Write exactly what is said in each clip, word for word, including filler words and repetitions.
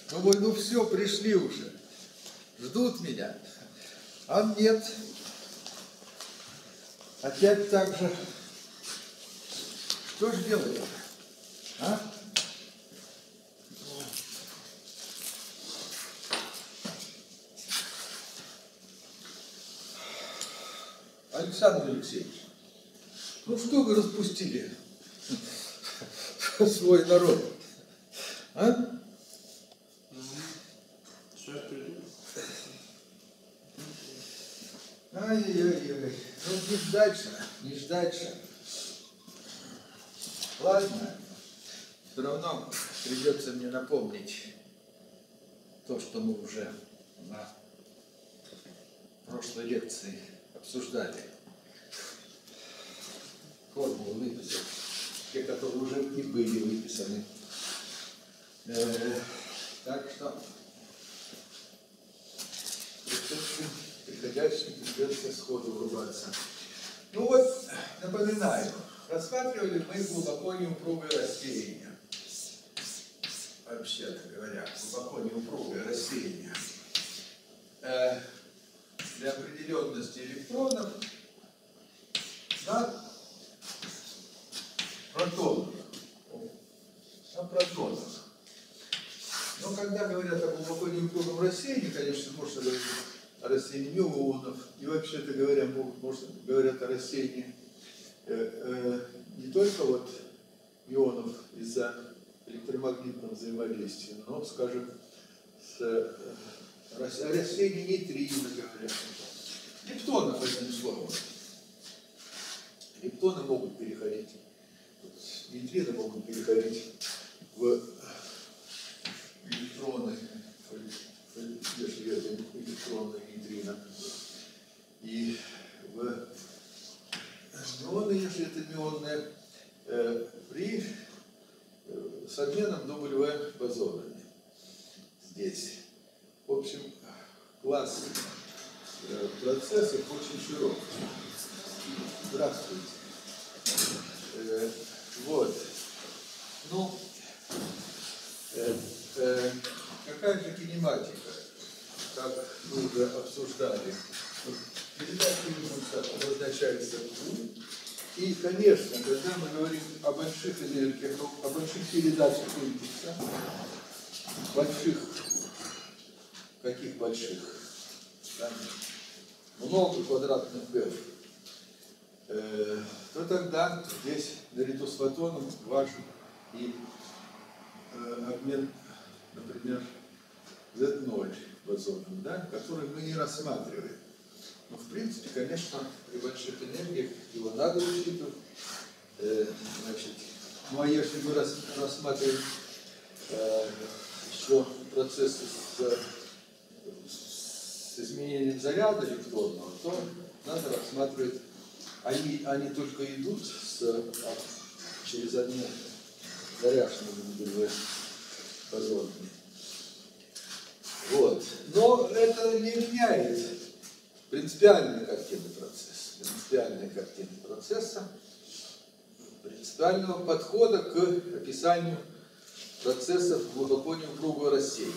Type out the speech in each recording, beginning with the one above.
Думаю, ну все, пришли уже. Ждут меня. А нет. Опять так же. Что же делать? А? Александр Алексеевич, ну что вы распустили свой народ? А? Сейчас приду. Ай-яй-яй. Ну не ждать же, не ждать же. Ладно, все равно придется мне напомнить то, что мы уже на прошлой лекции обсуждали. Формулы выписать, те, которые уже и были выписаны. Э-э- так что приходящим придется сходу врубаться. Ну вот, напоминаю, рассматривали мы глубоко неупругое рассеяние. Вообще-то говоря, глубоко неупругое рассеяние. Э, для определенности электронов на протонах. На протонах. Но когда говорят о глубоко неупругом рассеянии, конечно, можно говорить о рассеянии мюонов, и вообще-то говоря, можно говорят о рассеянии э, э, не только вот мюонов из-за электромагнитного взаимодействия, но, скажем, с, э, о рассеянии нейтрино говорят. Лептонов, одним словом. Лептоны могут переходить, нейтрино могут переходить в электроны, если это электронные нейтрино, и в мионы, если это мионные, э, при э, с обменом W бозонами. Здесь. В общем, класс э, процессов очень широк. Здравствуйте. Э, вот. Ну, э, э, какая же кинематика, как мы уже обсуждали. Передача обозначается Q. И, конечно, когда мы говорим о больших энергиях, о больших передачах импульса, больших, каких больших? Там много квадратных Г, э, то тогда здесь наряду с фотоном важен и э, обмен, например, зет ноль бозоном, да, который мы не рассматриваем. Но, в принципе, конечно, при больших энергиях его надо учитывать. Э, значит, ну а если мы рас, рассматриваем э, еще процессы с, с изменением заряда электронного, то надо рассматривать, они, они только идут с, а, через одну заряженную бозонами. Вот. Но это не меняет принципиальной картины процесса, принципиальной картины процесса, принципиального подхода к описанию процессов глубоко неупругого рассеяния.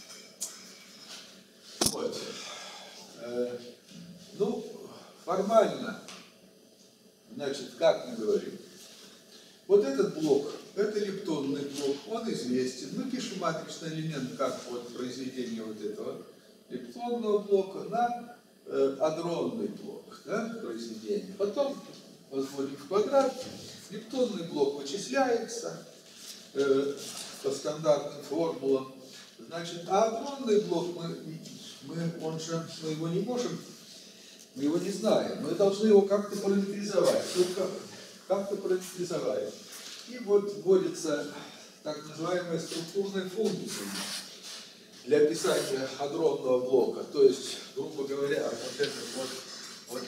Вот. Э, ну, формально, значит, как мы говорим, вот этот блок, это лептонный блок, он известен. Мы пишем матричный элемент как вот произведение вот этого лептонного блока на адронный блок, да, произведение. Потом возводим в квадрат, лептонный блок вычисляется э, по стандартным формулам. Значит, а адронный блок, мы, мы, он же, мы его не можем, мы его не знаем. Мы должны его как-то параметризовать. Только как-то параметризовать. И вот вводится так называемая структурная функция для описания адронного блока. То есть, грубо говоря, вот это вот, вот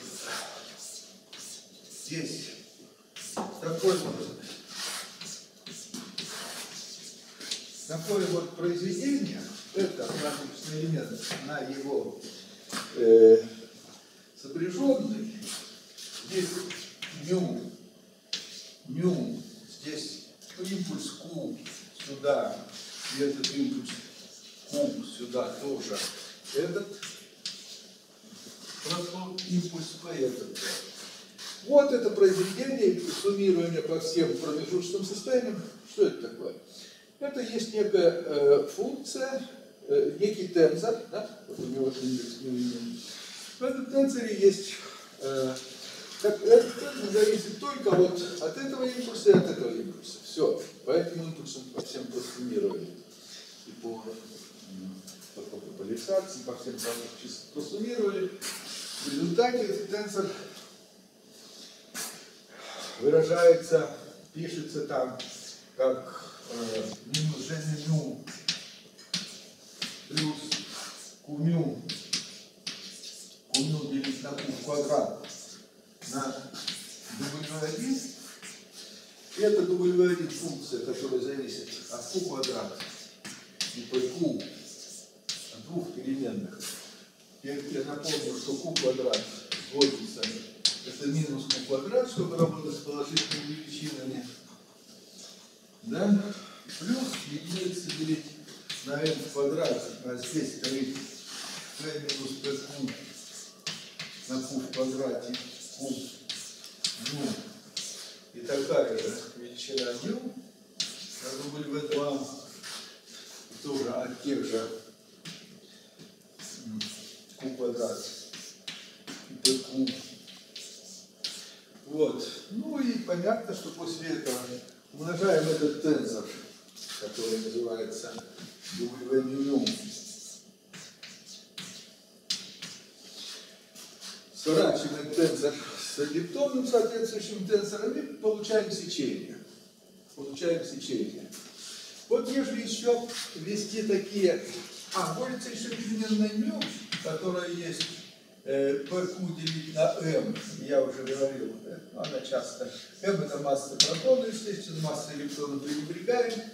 здесь такой вот, такое вот произведение, это матричный элемент на его э, сопряженный, здесь ню, ню, здесь импульс Q сюда, и этот импульс Q сюда тоже этот протон, импульс по этому. Вот это произведение суммирования по всем промежуточным состояниям. Что это такое? Это есть некая э, функция, э, некий тензор, да? Вот у него индекс неуемный. В этом тензоре есть, э, так, этот тензор зависит только вот от этого импульса и от этого импульса. Все. По этим импульсам по всем просуммировали. И по, по, по, по поляризации, по всем чисто просуммировали. В результате этот тензор выражается, пишется там как э, минус g мю плюс q мю, q мю делить на q в квадрат на дабл ю один. Это дабл ю один функция, которая зависит от q квадрат и по q от двух переменных. Я, я напомню, что q квадрат сводится. Это минус q квадрат, чтобы работать с положительными величинами. Да? Плюс единица делить на n в квадрате. А здесь стоит p минус pq на q в квадрате. Q, ну, и такая же величина u на дубль вэ два. Тоже от тех же q квадрат и pq. Вот. Ну и понятно, что после этого умножаем этот тензор, который называется дабл ю минимум, сворачиваем тензор с эллиптонным соответствующим тензором и получаем сечение. Получаем сечение. Вот если еще ввести такие... А, вводится еще переменная μ, которая есть pq делить на m, я уже говорил, она часто, m это масса протона, естественно, масса электрона пренебрегаем,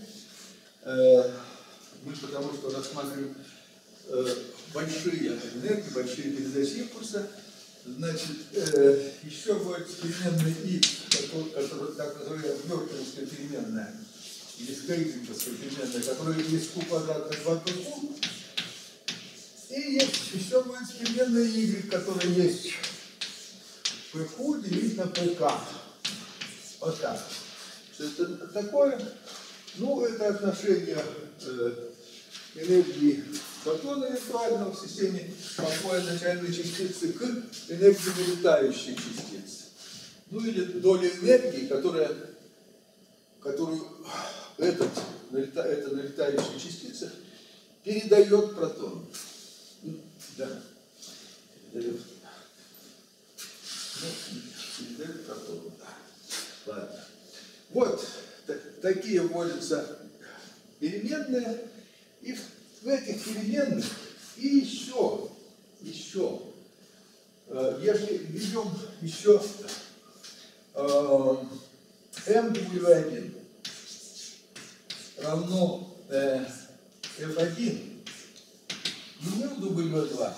мы потому что рассматриваем большие энергии, большие передачи импульса, значит, еще будет переменная x, которая так называемая бёркинская переменная, или скрейдинговская переменная, которая есть q квадрат на два pq. И есть еще будет переменная y, которая есть pq делить на pk. Вот так. Что это такое? Ну, это отношение э, энергии фотона виртуального в системе покоя начальной частицы к энергии вылетающей частицы. Ну, или доля энергии, которая, которую этот, эта налетающая частица передает протону. Да. Передает. Ну, передает протону, да. Ладно. Вот такие вводятся переменные. И в этих переменных и еще, еще, если введем еще эм дабл ю один равно эф один, и μ дабл ю два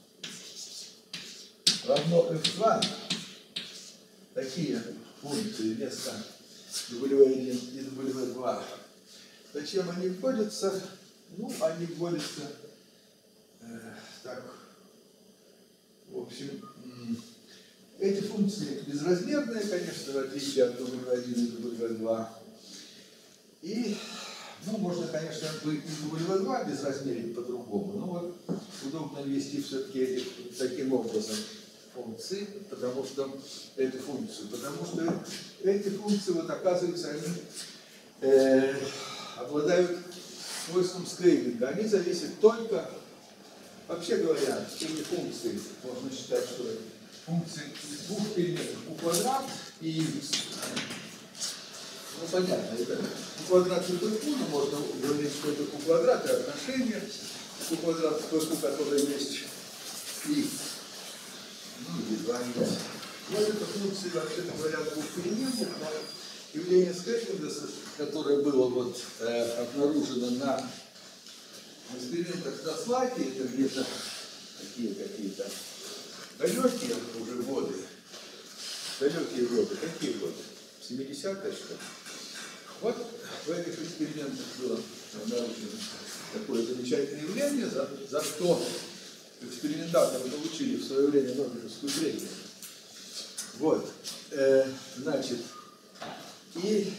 равно эф два, такие функции вместо дабл ю один и дабл ю два, зачем они вводятся? Ну, они вводятся э, так, в общем, эти функции безразмерные, конечно, в отличие от дабл ю один и дабл ю два. И, ну, можно, конечно, и дабл ю два безразмерить по-другому, но вот удобно ввести все-таки таким образом функции, потому что эту функцию, потому что эти функции, вот оказывается, они э, обладают свойством скейлинга. Они зависят только, вообще говоря, эти функции, можно считать, что функции двух переменных q квадрат и x. Ну, понятно, это q квадрат и pq, но можно говорить, что это q квадрат и отношение q квадрат к pq, которое есть и, ну, или два есть. Вот это функции, вообще-то говоря, двух переменных, но явление скейлинга, которое было вот, э, обнаружено на экспериментах на Слаке, это где-то такие какие-то далекие уже годы, далекие годы, какие годы? семидесятые, что ли? Вот в этих экспериментах было обнаружено такое замечательное явление, за, за что экспериментаторы получили в свое время Нобелевскую премию. Вот, э, значит, и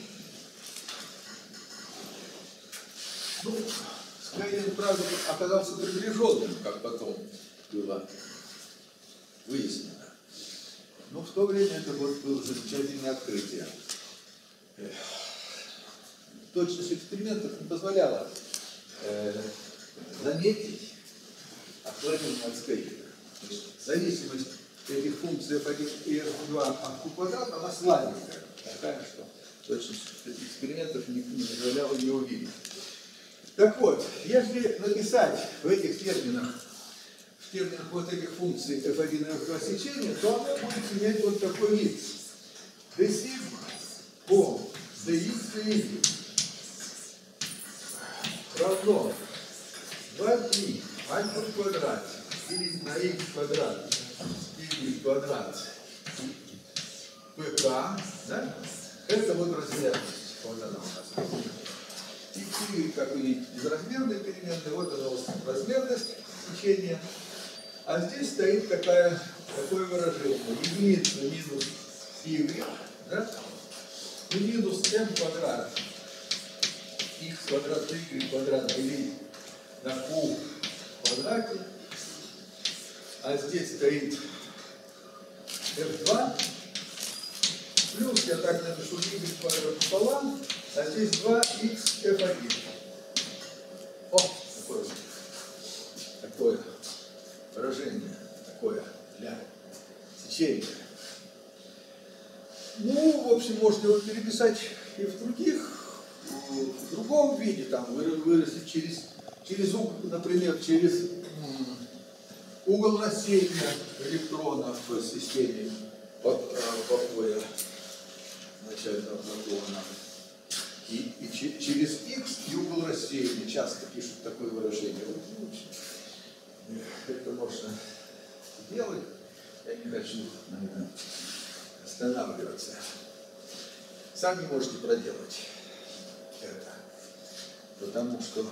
ну, Скайлинг, правда, оказался приближенным, как потом было выяснено. Но в то время это вот было замечательное открытие. Точность экспериментов не позволяла э, заметить отклонение от Скайлинга. Зависимость этих функций эф один и эф два от q квадрат, она слабенькая, такая, что точность экспериментов не, не позволяла ее увидеть. Так вот, если написать в этих терминах, в терминах вот этих функций эф один и эф два сечения, то оно будет иметь вот такой вид. d сигма по dx и y равно два пи альфа в квадрате делить на x квадрат и y квадрат pk, да? Это вот размерность. Вот она у нас. X и y, как вы видите, безразмерные переменные, вот она вот размерность сечения. А здесь стоит такая, такое выражение. Единица минус y, да? И минус m квадрат. X квадрат y квадрат делить на q в квадрате. А здесь стоит эф два. Плюс я так напишу y квадрат пополам. А здесь два икс эф один. О, такое, такое выражение, такое для сечения. Ну, в общем, можно его переписать и в других, в другом виде, там, выразить через, через угол, например, через угол рассеяния электронов в системе покоя начального протона. И, и через x и угол рассеяния часто пишут такое выражение. Это можно делать. Я не хочу на этом останавливаться. Сами можете проделать это. Потому что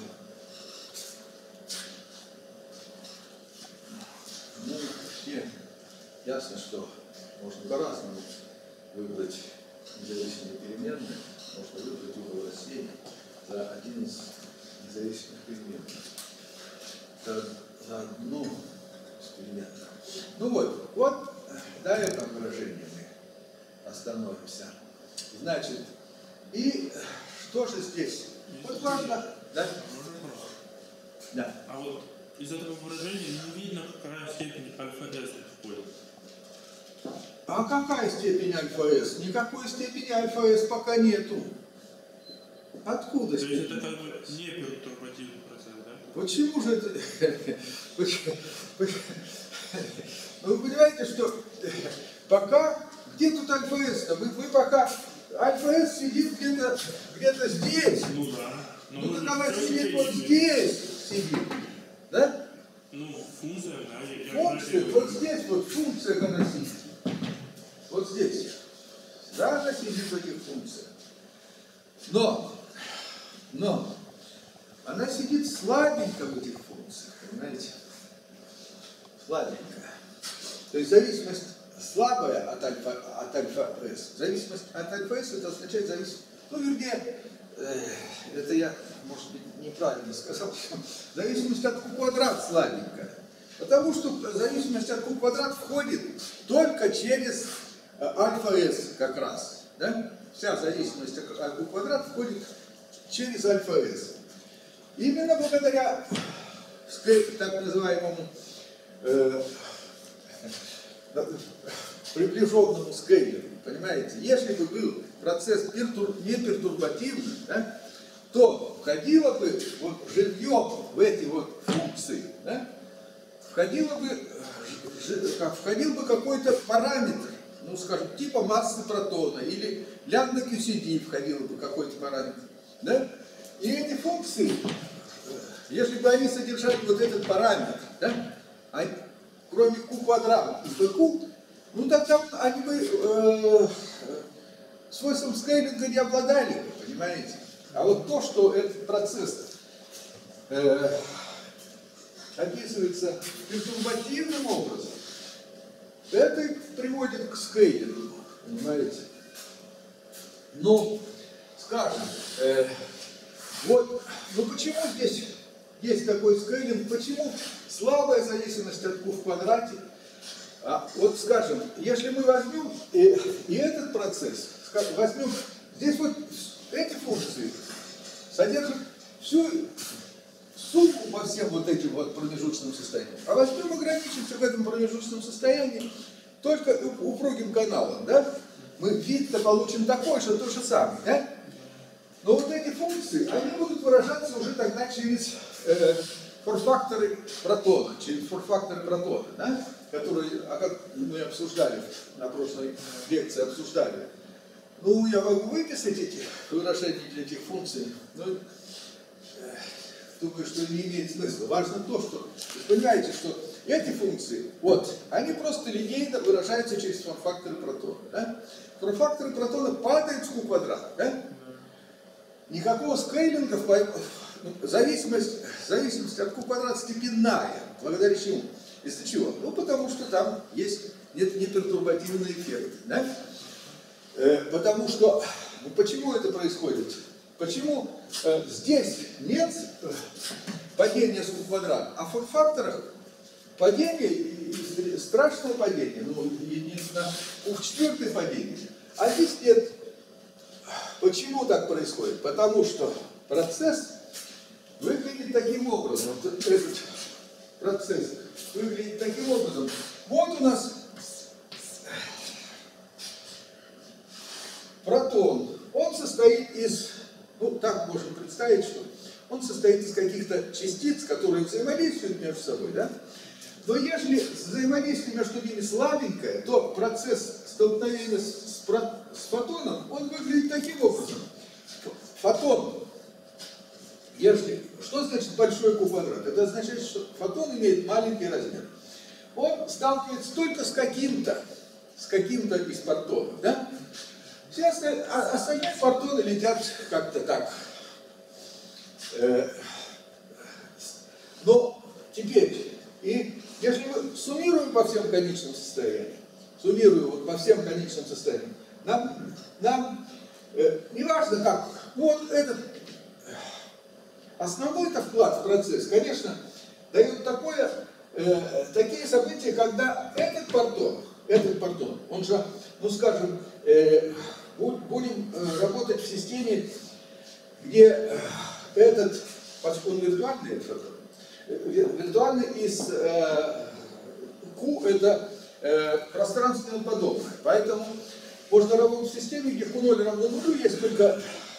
ну, все ясно, что можно по-разному выбрать независимые переменные. Можно выбрать угол рассеяния за один из независимых переменных. За, за одну из переменных. Ну вот, вот на этом выражении мы остановимся. Значит, и что же здесь? Вот важно. Да? Да. А вот из этого выражения не видно, какая степень альфа-s входит. А какая степень альфа-s? Никакой степени альфа-s пока нету. Откуда То есть степень? это как бы не пертурбативный процесс, да? Почему же это? Вы понимаете, что пока, где тут альфа-s-то? Вы, вы пока, альфа-s сидит где-то где-то здесь. Ну да. Но ну так она сидит вот здесь, сидит. Да? Ну, функция, да. Я, я функция, вот здесь вот функция она сидит. Вот здесь. Да, она сидит в этих функциях. Но, но, она сидит слабенько в этих функциях, понимаете? Слабенько. То есть зависимость слабая от альфа, от альфа-s. Зависимость от альфа-s это означает зависимость, ну, вернее, э, это я, может быть, неправильно сказал, что зависимость от q квадрат слабенькая. Потому что зависимость от q квадрат входит только через альфа-s как раз. Да? Вся зависимость от q квадрат входит через альфа-s. Именно благодаря так называемому э, приближенному скейлингу, понимаете, если бы был процесс пертур, не пертурбативный, да, то входило бы вот живьем в эти вот функции, да, входило бы, входил бы какой-то параметр, ну, скажем, типа массы протона, или лямбда кью си ди входил бы какой-то параметр, да, и эти функции, если бы они содержали вот этот параметр, да, а, кроме q квадрат и pq, ну тогда они бы э, свойством скейлинга не обладали, вы понимаете? А вот то, что этот процесс э, описывается пертурбативным образом, это приводит к скейлингу, понимаете? Ну, скажем, э, вот, ну почему здесь есть такой скейлинг, почему слабая зависимость от q в квадрате? А, вот скажем, если мы возьмем и, и этот процесс, скажем, возьмем, здесь вот эти функции содержат всю сумму по всем вот этим вот промежуточным состояниям. А возьмем, ограничимся в этом промежуточном состоянии только упругим каналом, да? Мы вид-то получим такой, что то же самое, да? Но вот эти функции, они будут выражаться уже тогда через э, форфакторы протона, через форфакторы протона, да? Которые, а как мы обсуждали на прошлой лекции, обсуждали. Ну, я могу выписать эти выражения для этих функций, но э, думаю, что не имеет смысла. Важно то, что вы понимаете, что эти функции, вот, они просто линейно выражаются через форм-факторы протона. Да? Форм-факторы протона падают с q квадрата. Да? Никакого скейлинга, в зависимость, зависимость от q квадрат степенная. Благодаря чему? Из-за чего? Ну, потому что там есть нет непертурбативный эффект. Да? Э, потому что, ну, почему это происходит? Почему э, здесь нет падения с q квадрат, а в форм-факторах падение, страшное падение, ну, единственно, q в четвертое падение. А здесь нет. Почему так происходит? Потому что процесс выглядит таким образом. Вот этот процесс выглядит таким образом. Вот у нас протон. Он состоит из, ну так можно представить, что он состоит из каких-то частиц, которые взаимодействуют между собой, да? Но если взаимодействие между ними слабенькое, то процесс столкновения с, с фотоном, он выглядит таким образом. Фотон, если, что значит большой q квадрат? Это означает, что фотон имеет маленький размер. Он сталкивается только с каким-то, с каким-то из партонов, да? Все остальные, остальные партоны летят как-то так. Э, но теперь, и если мы суммируем по всем конечным состояниям, суммируем вот по всем конечным состояниям, нам, нам э, не важно как, вот этот основной-то вклад в процесс, конечно, дает такое, э, такие события, когда этот партон, этот партон, он же, ну скажем, э, будем э, работать в системе, где э, этот, поскольку он виртуальный, виртуальный из э, Q это э, пространственно подобное. Поэтому можно работать в системе, где Q ноль равно нулю, есть только,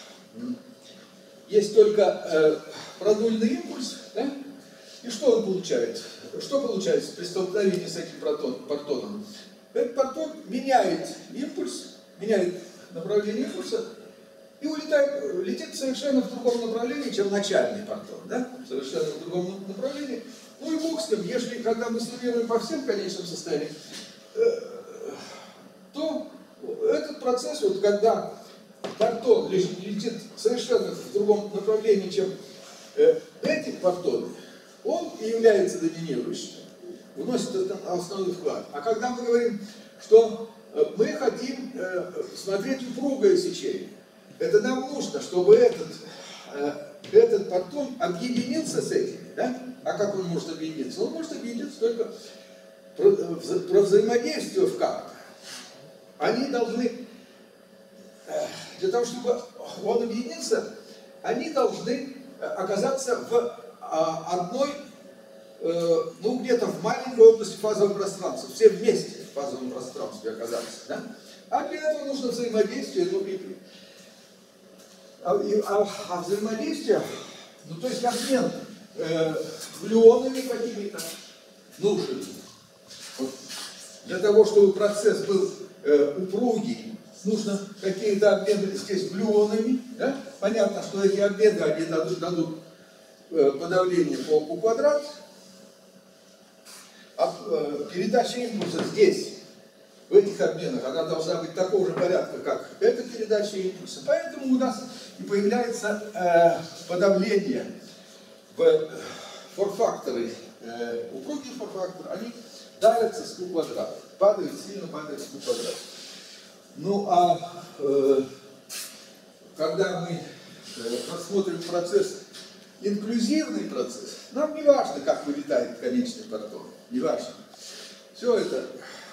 есть только э, продольный импульс, да? И что он получает? Что получается при столкновении с этим протон, партоном? Этот партон меняет импульс, меняет направление импульса и улетает, летит совершенно в другом направлении, чем начальный партон, да? Совершенно в другом направлении. Ну и бог с ним, если когда мы суммируем по всем конечным состояниям, э, то этот процесс, вот когда партон летит совершенно в другом направлении, чем э, эти партоны, он и является доминирующим, вносит этот основной вклад. А когда мы говорим, что э, мы хотим э, смотреть упругое сечение, это нам нужно, чтобы этот, э, этот партон объединился с этими, да? А как он может объединиться? Он может объединиться только про, про взаимодействие в как-то. Они должны, э, для того, чтобы он объединился, они должны оказаться в одной, ну где-то в маленькой области фазового пространства, все вместе в фазовом пространстве оказаться. Да? А для этого нужно взаимодействие, ну, и, а, и, а, а взаимодействие, ну то есть обмен э, глюонами какими-то нужен. Вот. Для того, чтобы процесс был э, упругий, нужно какие-то обмены здесь глюонами. Да? Понятно, что эти обмены они дадут, дадут подавление по q квадрат, а передача импульса здесь в этих обменах она должна быть такого же порядка, как эта передача импульса. Поэтому у нас и появляется э, подавление в форфакторы, э, упругие форфакторы, они давятся с q квадрат, падают, сильно падают с q квадрат. Ну а э, когда мы э, рассмотрим процесс, инклюзивный процесс, нам не важно, как вылетает конечный партон, не важно. Все это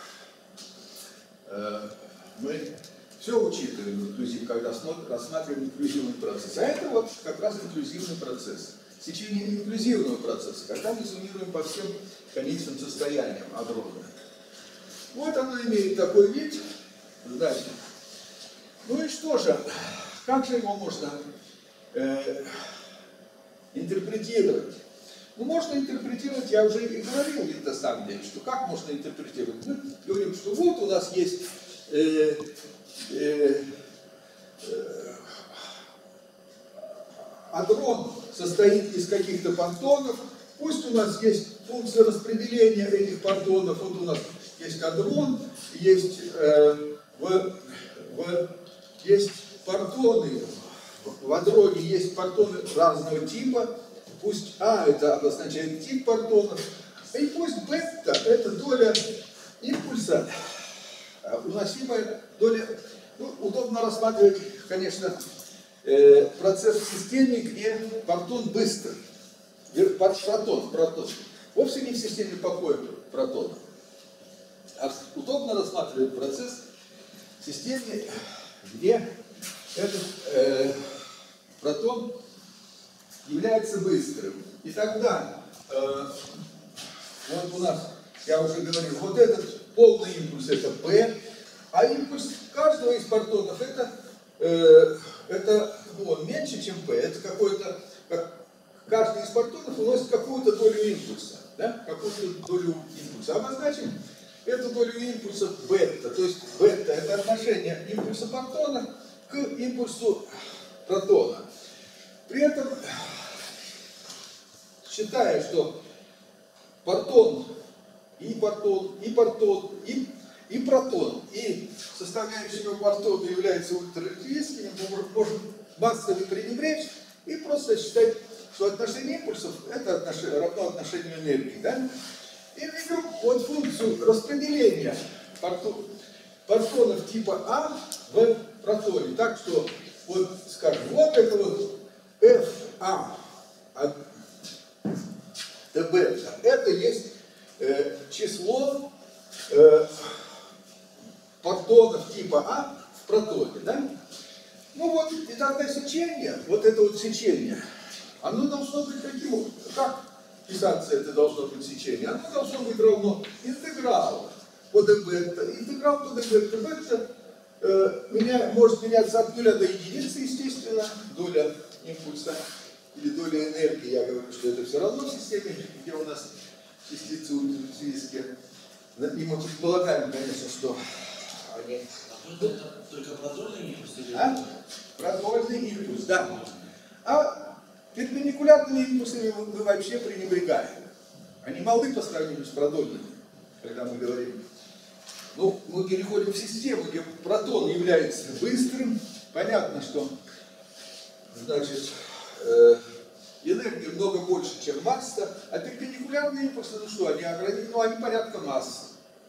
э, мы все учитываем, инклюзив, когда смотрим, рассматриваем инклюзивный процесс. А это вот как раз инклюзивный процесс. Течение инклюзивного процесса, когда мы зонируем по всем конечным состояниям адрона. Вот оно имеет такой вид. Значит, ну и что же, как же его можно э, интерпретировать? Ну, можно интерпретировать, я уже и говорил, на самом деле, что как можно интерпретировать? Мы говорим, что вот у нас есть э, э, э, адрон состоит из каких-то понтонов, пусть у нас есть функция распределения этих понтонов, вот у нас есть адрон, есть, э, в, в, есть понтоны, в адроне есть понтоны разного типа, пусть А это обозначает тип понтонов, и пусть бета это доля импульса, уносимая доля, ну, удобно рассматривать, конечно, э, процесс в системе, где понтон быстрый, протон, протон, вовсе не в системе покоя протона, а удобно рассматривать процесс в системе, где этот э, протон является быстрым. И тогда, э, вот у нас, я уже говорил, вот этот полный импульс это P, а импульс каждого из партонов это, э, это ну, он меньше, чем P. Это какой-то, как, каждый из партонов уносит какую-то долю импульса, да? Какую-то долю импульса. Обозначим эту долю импульса бета. То есть бета это отношение импульса партона к импульсу протона. При этом, считая, что партон, и партон, и партон, и, и протон, и составляющими партона являются ультрарелятивистскими, мы можем массово пренебречь и просто считать, что отношение импульсов это отношение, равно отношению энергии. Да? И введем вот функцию распределения партон, партонов типа А в протоне. Так что, вот скажем, вот это вот эф а от т бета, это есть э, число э, партонов типа А в протоне, да? Ну вот, и тогда сечение, вот это вот сечение, оно должно быть каким образом? Как писаться это должно быть сечение? Оно должно быть равно интегралу по d бета. Интеграл по d бета, бета э, меня, может меняться от нуля до единицы, естественно, доля импульса или доля энергии. Я говорю, что это все равно в системе, где у нас частицы ультрарелятивистские. И мы предполагаем, конечно, что они... Это только продольный импульс? А? Продольный импульс, да. А перпендикулярными импульсами мы вообще пренебрегаем. Они малы по сравнению с продольными, когда мы говорим. Ну, мы переходим в систему, где протон является быстрым. Понятно, что значит, э, энергии много больше, чем масса, а перпендикулярные импульсы, ну что, они ограничены, ну они порядка массы.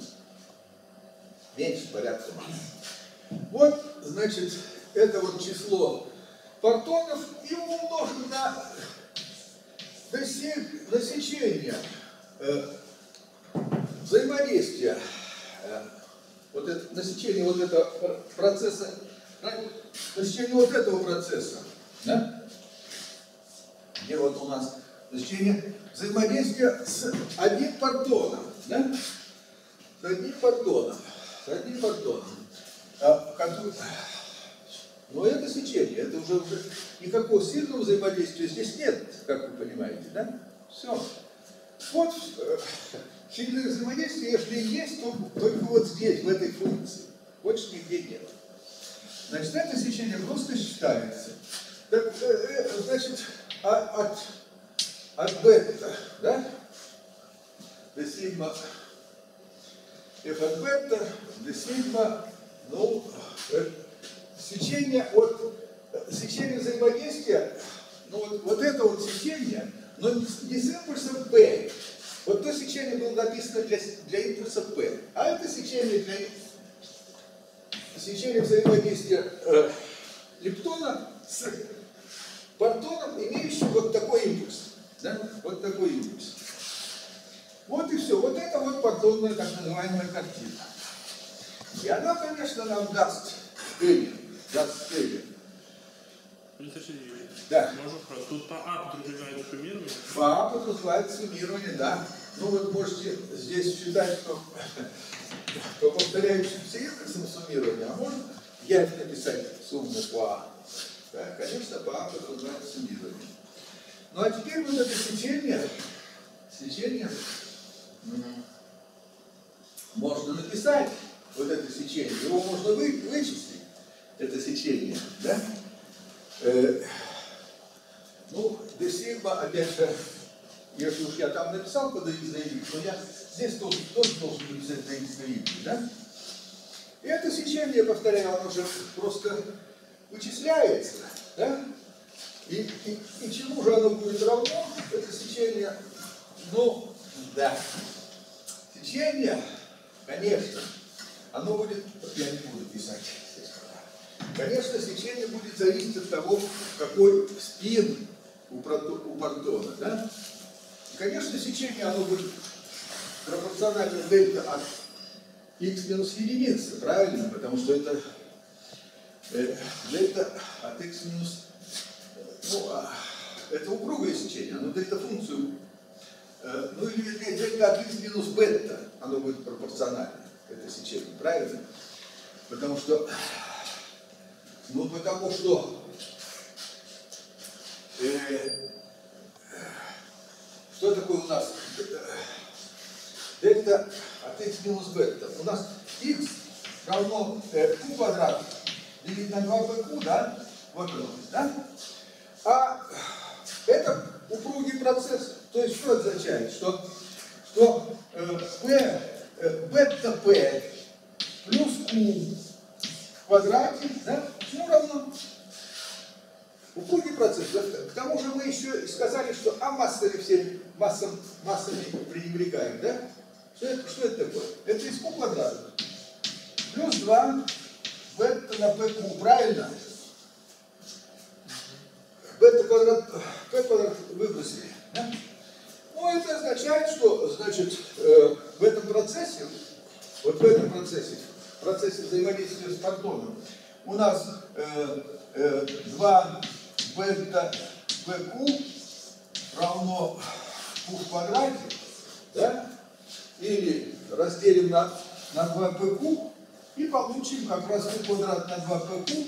Меньше порядка массы. Вот, значит, это вот число партонов, и умножим на, на, се, на сечение э, взаимодействия, э, вот это, на сечение вот этого процесса, на сечение вот этого процесса, да? Где вот у нас сечение взаимодействия с одним партоном, да? С одним партоном, с одним партоном. А, который, но это сечение, это уже, уже никакого сильного взаимодействия здесь нет, как вы понимаете, да? Все. Вот сильное взаимодействие, если есть, то только вот здесь, в этой функции. Больше нигде нет. Значит, это сечение просто считается. Так, значит, от, от бета, да, до сигма f от бета, d сигма, ну, э, сечение от, сечение взаимодействия, ну, вот, вот это вот сечение, но не с, не с импульсом P. Вот то сечение было написано для, для импульса P, а это сечение для сечение взаимодействия э, лептона с протоном, имеющим вот такой импульс. Да? Вот такой импульс. Вот и все. Вот это вот протонная так называемая картина. И она, конечно, нам даст Эллин. Даст Эллин. Да. Можно просто. Тут по А подразумевает суммирование? По А подразумевает суммирование, да. Ну вот можете здесь считать, что по повторяющимся индексам суммирования, а можно явно написать сумму по А. Да, конечно, по А подразумевает суммирование. Ну а теперь вот это сечение, сечение можно написать, вот это сечение, его можно вы, вычислить, это сечение, да? Э, ну, d сигма, опять же, если уж я там написал по d x на y, но я здесь тоже, тоже должен написать d x на y, да? И это сечение, я повторяю, оно же просто вычисляется, да? И, и, и чему же оно будет равно, это сечение? Ну, да. Сечение, конечно, оно будет, я не буду писать. Конечно, сечение будет зависеть от того, какой спин у, прото, у протона, да? И, конечно, сечение, оно будет пропорционально дельта от x минус единицы, правильно? Потому что это э, дельта от x минус... Ну, это упругое сечение, оно дельта-функцию, э, ну или вернее, дельта от x минус бета, оно будет пропорционально, это сечение, правильно? Потому что, ну потому что, э, что такое у нас дельта от x минус бета? У нас x равно э, q квадрат делить на два бэ ку, да? Вот оно, да? А это упругий процесс. То есть что означает? Что, что э, P, э, бета P плюс Q в квадрате, да? Чему равно? Упругий процесс. К тому же мы еще сказали, что А массами все массам, массами пренебрегаем, да? Что это, что это такое? Это из Q квадрата. Плюс два бета на P Q, правильно? Бета квадрат, P квадрат выбросили. Да? Ну, это означает, что, значит, э, в этом процессе, вот в этом процессе, в процессе взаимодействия с протоном, у нас э, э, два бета P Q равно Q в квадрате, да? Или разделим на, на два P Q и получим как раз Q квадрат на два P Q,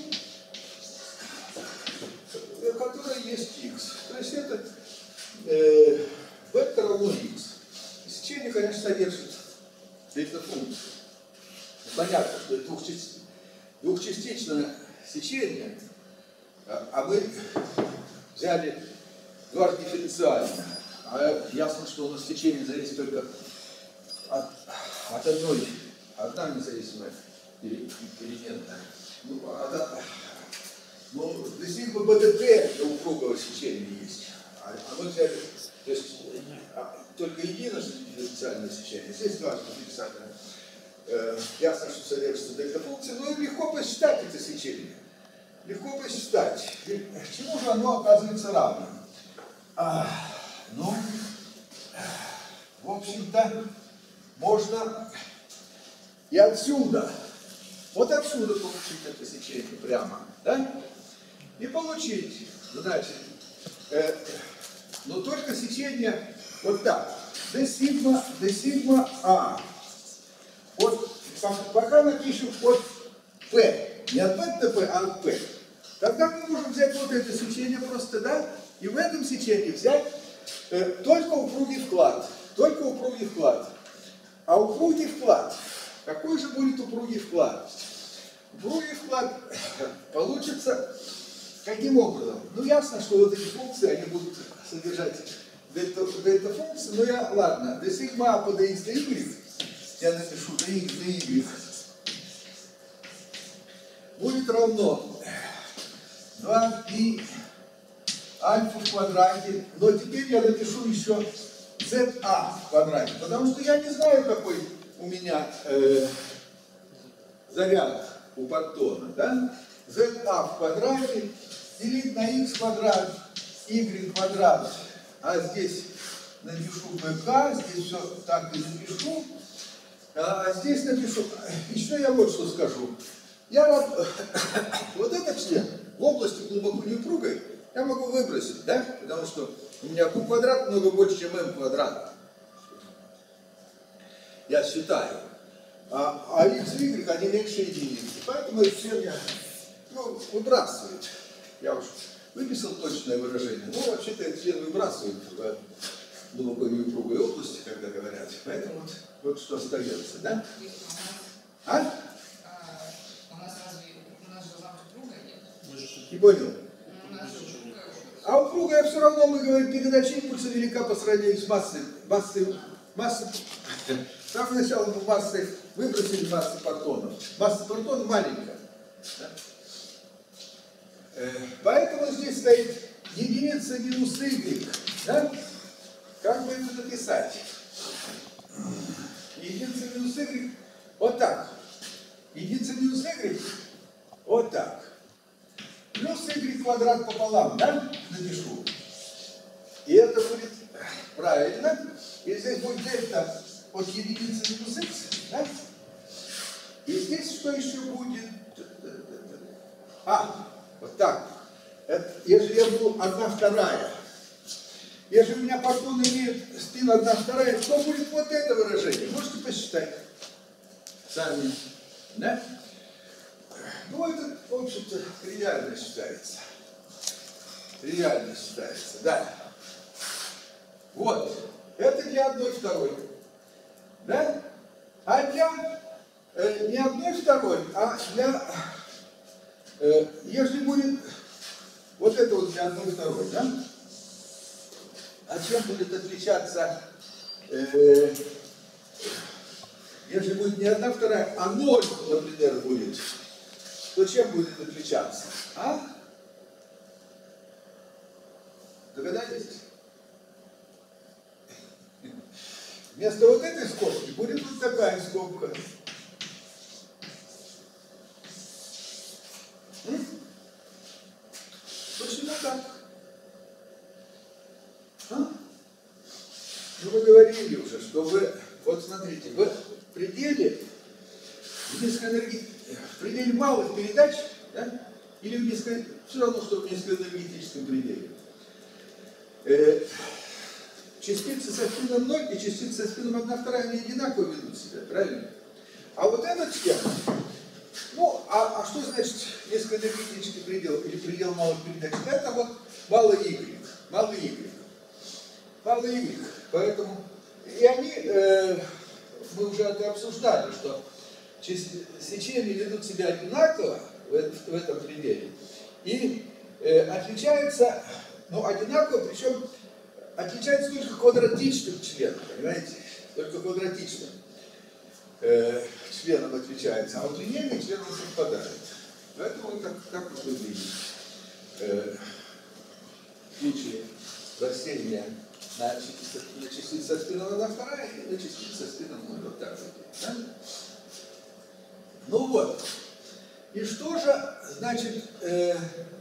которая есть x. То есть это э, бета равно x. Сечение, конечно, содержит дельта-функцию. Понятно, что это двухчастичное, двухчастичное сечение, а мы взяли дважды дифференциально. А ясно, что у нас сечение зависит только от, от одной, одна независимая переменная. Ну, от, Ну, d сигма бдт для упругого сечения есть. А, а мы взяли, то есть, а, только единожды дифференциальное сечение. Здесь дважды дифференциальное. Э, ясно, что содержится дельта-функция, но легко посчитать это сечение. Легко посчитать. И к чему же оно оказывается равным? А, ну, в общем-то, можно и отсюда, вот отсюда получить это сечение прямо, да? И получить, значит, э, но только сечение вот так. d сигма, d сигма А. Вот пока напишем от P, не от бета P, а от P. Тогда мы можем взять вот это сечение просто, да, и в этом сечении взять э, только упругий вклад. Только упругий вклад. А упругий вклад, какой же будет упругий вклад? Упругий вклад получится каким образом? Ну, ясно, что вот эти функции, они будут содержать дельта-функции, но я, ладно, d сигма А по dx dy, я напишу dx dy будет равно два пи альфа в квадрате, но теперь я напишу еще за в квадрате, потому что я не знаю, какой у меня э, заряд у подтона, да? за в квадрате делить на х квадрат, y квадрат, а здесь напишу bk, здесь все так и напишу, а здесь напишу, еще я вот что скажу. Я рад, вот этот член в области глубоко неупругой я могу выбросить, да? Потому что у меня q квадрат много больше, чем m квадрат. Я считаю. А, а x и y, они меньше единицы. Поэтому этот член я, ну, выбрасывает. Я уж выписал точное выражение. Но вообще-то этот член выбрасывает в глубоко неупругой области, когда говорят. Поэтому вот, вот что остается, да? А? Не понял? А упругая все равно, мы говорим, передача импульса велика по сравнению с массой. Массой, массой. Там сначала мы массой выбросили массу протонов. Масса протонов маленькая. Да? Поэтому здесь стоит единица минус y. Да? Как бы это написать? Единица минус y вот так. Единица минус y вот так. Плюс y квадрат пополам, да? Напишу. И это будет правильно. И здесь будет дельта от единицы минус x, да? И здесь что еще будет? А, вот так. Это, если я буду одна вторая. Если у меня протон имеет спин одна вторая, то будет вот это выражение. Можете посчитать сами, да? Ну, это, в общем-то, тривиально считается. Тривиально считается, да. Вот. Это для одной второй. Да? А для э, не одной второй, а для... Э, если будет... Вот это вот для одной второй, да? А чем будет отличаться... Э, если будет не одна вторая, а ноль, например, будет... то чем будет отличаться? А? Догадались? Вместо вот этой скобки будет вот такая скобка. М? Почему так? А? Ну, мы говорили уже, что вы, вот смотрите, вы в пределе низкоэнергетических, в пределе малых передач, да, или в низко, все равно, что в низкоэнергетическом пределе, э, частицы со спином ноль и частицы со спином одна вторая, они одинаково ведут себя, правильно? А вот этот член, ну, а, а что значит низкоэнергетический предел или предел малых передач? Это вот малый y, малый y, малый y, поэтому, и они, э, мы уже это обсуждали, что сечения ведут себя одинаково в, в этом пределе и э, отличаются, ну, одинаково, причем отличаются только квадратичным членом, понимаете? Только квадратичным э, членом отличается, а вот линейным членом совпадает. Поэтому как, как вот вы видите, э, в случае растения на частице, на частице со спином одна вторая и на частице со спином ноль. Вот так вот. Да? Ну вот. И что же, значит, э,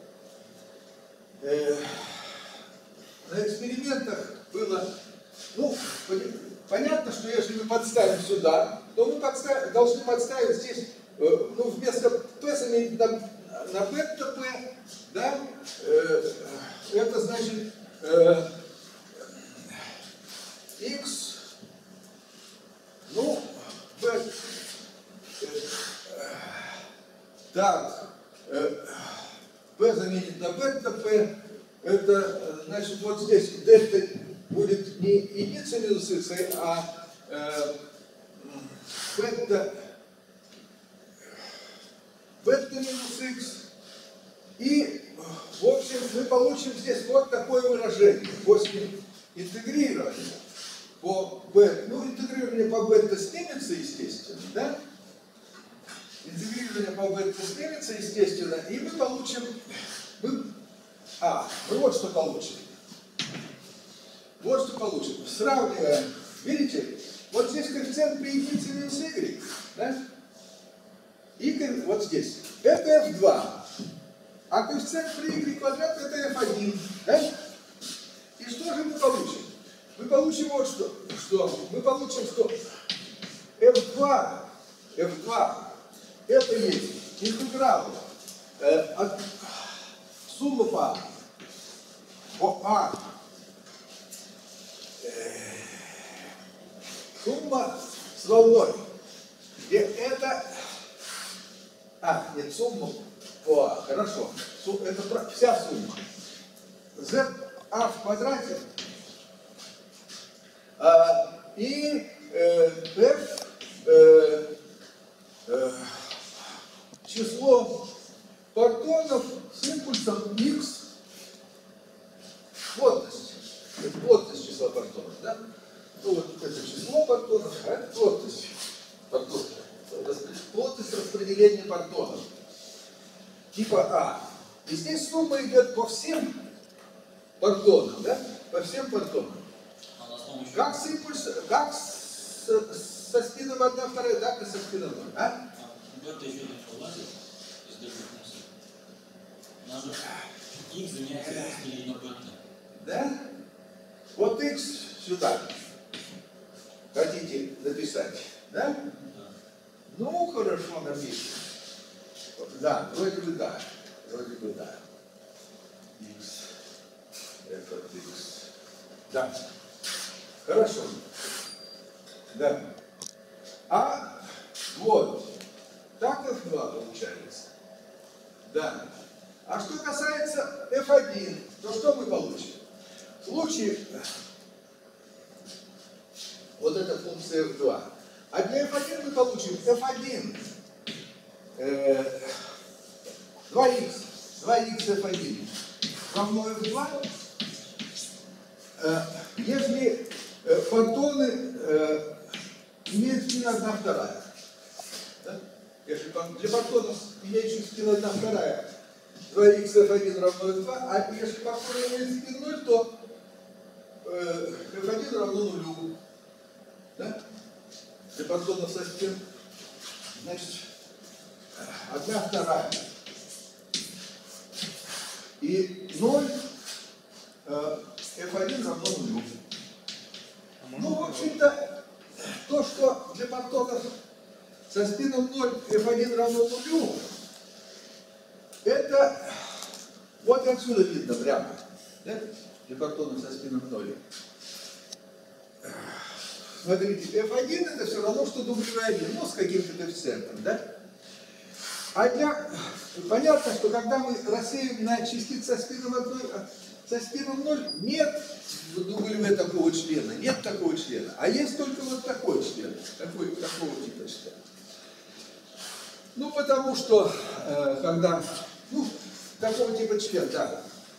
э, на экспериментах было, ну, понятно, что если мы подставим сюда, то мы подставим, должны подставить здесь, э, ну, вместо P заменить на, на бета P, да, э, это значит э, X, ну, B, э, так, э, P заменить на бета P, это, значит, вот здесь дельта будет не единица минус x, а э, бета, бета минус x. И, в общем, мы получим здесь вот такое выражение. После интегрирования, по b, ну интегрирование по бета снимется, естественно, да? Интегрирование по бета снимется, естественно, и мы получим, мы, а, мы вот что получим. Вот что получим. Сравниваем, видите, вот здесь коэффициент при единице минус y, да? Y вот здесь. Это эф два. А коэффициент при y квадрат это эф один, да? И что же мы получим? Мы получим вот что. что? Мы получим, что эф два, эф два это есть интеграл э, от суммы по, по А. Э, сумма с волной. Где это... А, нет, сумма по А. Хорошо. Это вся сумма. Z А в квадрате а, и э, F э, э, число фотонов с импульсом X плотность. Это плотность числа фотонов, да? Ну вот это число фотонов, а это плотность фотонов. Плотность распределения фотонов типа А. И здесь сумма идет по всем фотонам, да? По всем фотонам. Как с импульсом, как с, со спином одна, вторая, так и со спином ноль, а? Бета еще не влазит из дефектности. Надо X заменяется или на бета. Да? Вот X сюда. Хотите написать, да? Да. Ну, хорошо напишем. Да, вроде бы да. Вроде бы да. X. F от X. Да. Хорошо. Да. А вот. Так эф два получается. Да. А что касается эф один, то что мы получим? В случае вот эта функция эф два. А для эф один мы получим эф один э, два икс. два икс эф один равно эф два. Э, если э, фотоны э, имеют спин одна вторая. Да? Если для фотонов, имеющих спин одна вторая, два икс эф один равно эф два, а если фотоны имеют спин ноль, то э, эф один равно нулю. Да? Для фотонов со спин, значит, одна вторая. И ноль, э, эф один равно нулю. Ну, в общем-то, то, что для фотонов со спином ноль, эф один равно нулю, это вот отсюда видно прямо. Да? Для фотонов со спином ноль. Смотрите, эф один это все равно, что W один, ну, с каким-то коэффициентом, да? А для... Понятно, что когда мы рассеем на частицы со спином одной, со спином ноль, нет в W такого члена, нет такого члена, а есть только вот такой член, такой, такого типа члена. Ну, потому что, э, когда, ну, такого типа член, да,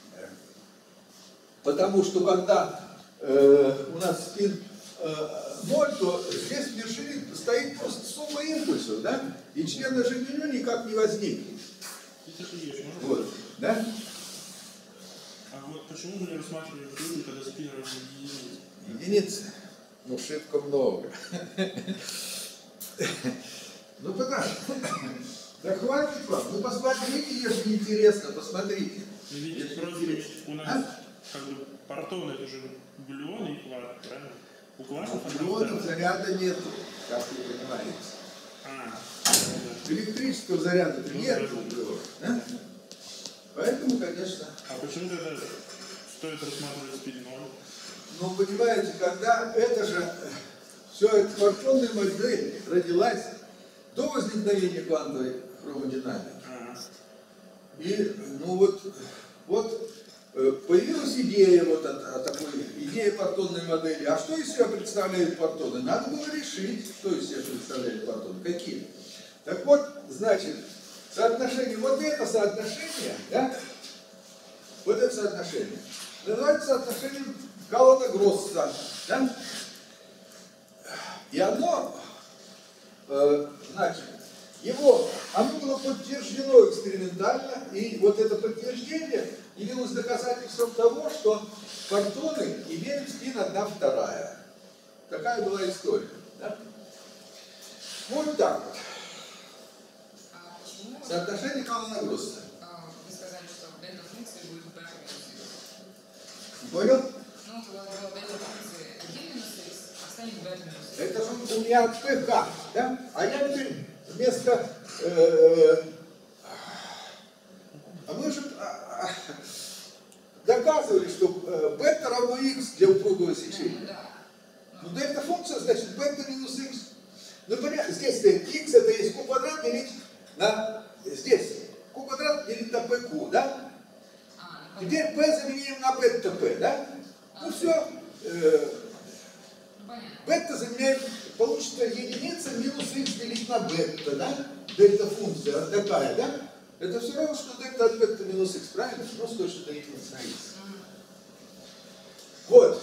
потому что когда э, у нас спин ноль, то здесь в вершине стоит просто сумма импульсов, да? И член же меню никак не возникнет. Вот, да? А вот почему мы не рассматриваем случай, когда спин равен единице? Единицы? Ну, шибко много. Ну, потому да хватит вам. Ну, посмотрите, если интересно, посмотрите. Ведь просто у нас как бы портоны, это же глюоны и кварк, правильно? У кварков глюонов заряда нет, как вы понимаете. А, электрического заряда ну, нет. да. Да? Поэтому, конечно... А почему тогда стоит рассматривать спин ноль? Ну, понимаете, когда это же... Все это фотонная модель родилась до возникновения квантовой хромодинамики. А. И, ну вот, вот появилась идея вот от, от такой, идея фотонной модели. А что из себя представляют фотоны? Надо было решить, что из себя представляют фотоны, какие. Так вот, значит, соотношение, вот это соотношение, да, вот это соотношение, называется соотношением Галлана-Гросса, да? И оно, э, значит, его, оно было подтверждено экспериментально, и вот это подтверждение явилось доказательством того, что фотоны имеют спин одна вторая. Такая была история. Да? Вот так вот. А почему Соотношение Каллана-Гросса. а, вы сказали, что бета-функция будет b минус x? Понял? Ну, у вас была бета-функция один минус x, а станет b минус x. Это же у меня ПХ, да? А я теперь вместо... Э, а мы же а, а, доказывали, что э, бета равно x для упругого сечения. Ну, да. Ну, дельта-функция, значит, бета минус x. Ну, понятно, здесь стоит x, это есть q квадрат делить на... Здесь q квадрат делить на pq, да? А, ну, Теперь p заменим на бета-p, да? Ну, все. Э, ну, понятно. бета заменяем, получится единица минус x делить на бета, да? Дельта-функция вот такая, да? Это все равно, что дельта от бета минус x, правильно? Ну, точно на единица на x. Вот.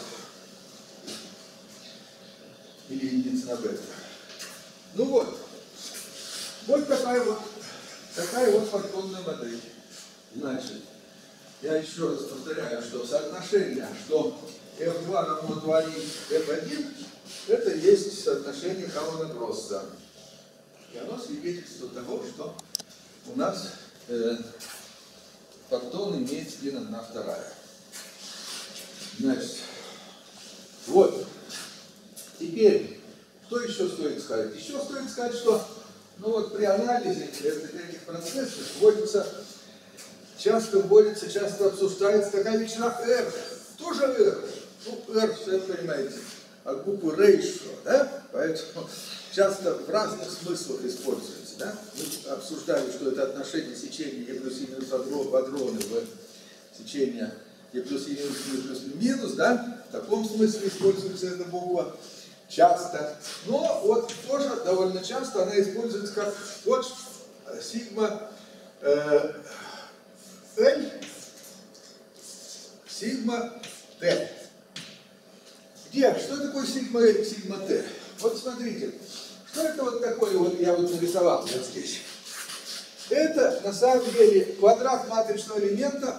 Или единица на бета. Ну вот. Вот такая вот, такая вот фотонная модель. Значит, я еще раз повторяю, что соотношение, что эф два равно два и эф один, это есть соотношение Каллана-Гросса. И оно свидетельствует того, что у нас э, фотон имеет спин одна вторая. Значит, вот. Теперь, что еще стоит сказать? Еще стоит сказать, что ну вот при анализе этих процессов вводится, часто вводится, часто обсуждается такая величина R. Тоже R. Ну, R, все понимаете, от буквы ratio, да? Поэтому часто в разных смыслах используется, да? Мы обсуждали, что это отношение сечения E плюс E минус адроны в сечение E плюс E минус E плюс минус, да? В таком смысле используется эта буква часто. Но вот тоже довольно часто она используется как вот сигма э, L, сигма T. Где? Что такое сигма L, сигма T? Вот смотрите, что это вот такое вот я вот нарисовал вот здесь. Это на самом деле квадрат матричного элемента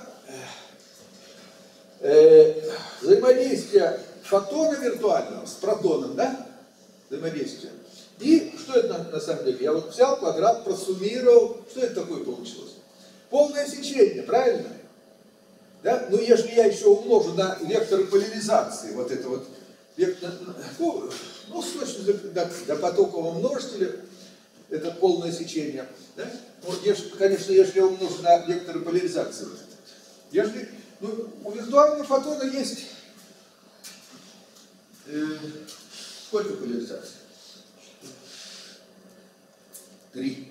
э, взаимодействия фотона виртуального с протоном, да? Взаимодействие. И что это на, на самом деле? Я вот взял квадрат, просуммировал. Что это такое получилось? Полное сечение, правильно? Да? Ну, если я еще умножу на векторы поляризации, вот это вот, вектор, ну, ну, с точностью до, до потокового множителя, это полное сечение. Да? Вот, если, конечно, если я умножу на векторы поляризации, вот это. Если, ну, у виртуального фотона есть э, сколько поляризаций? Три.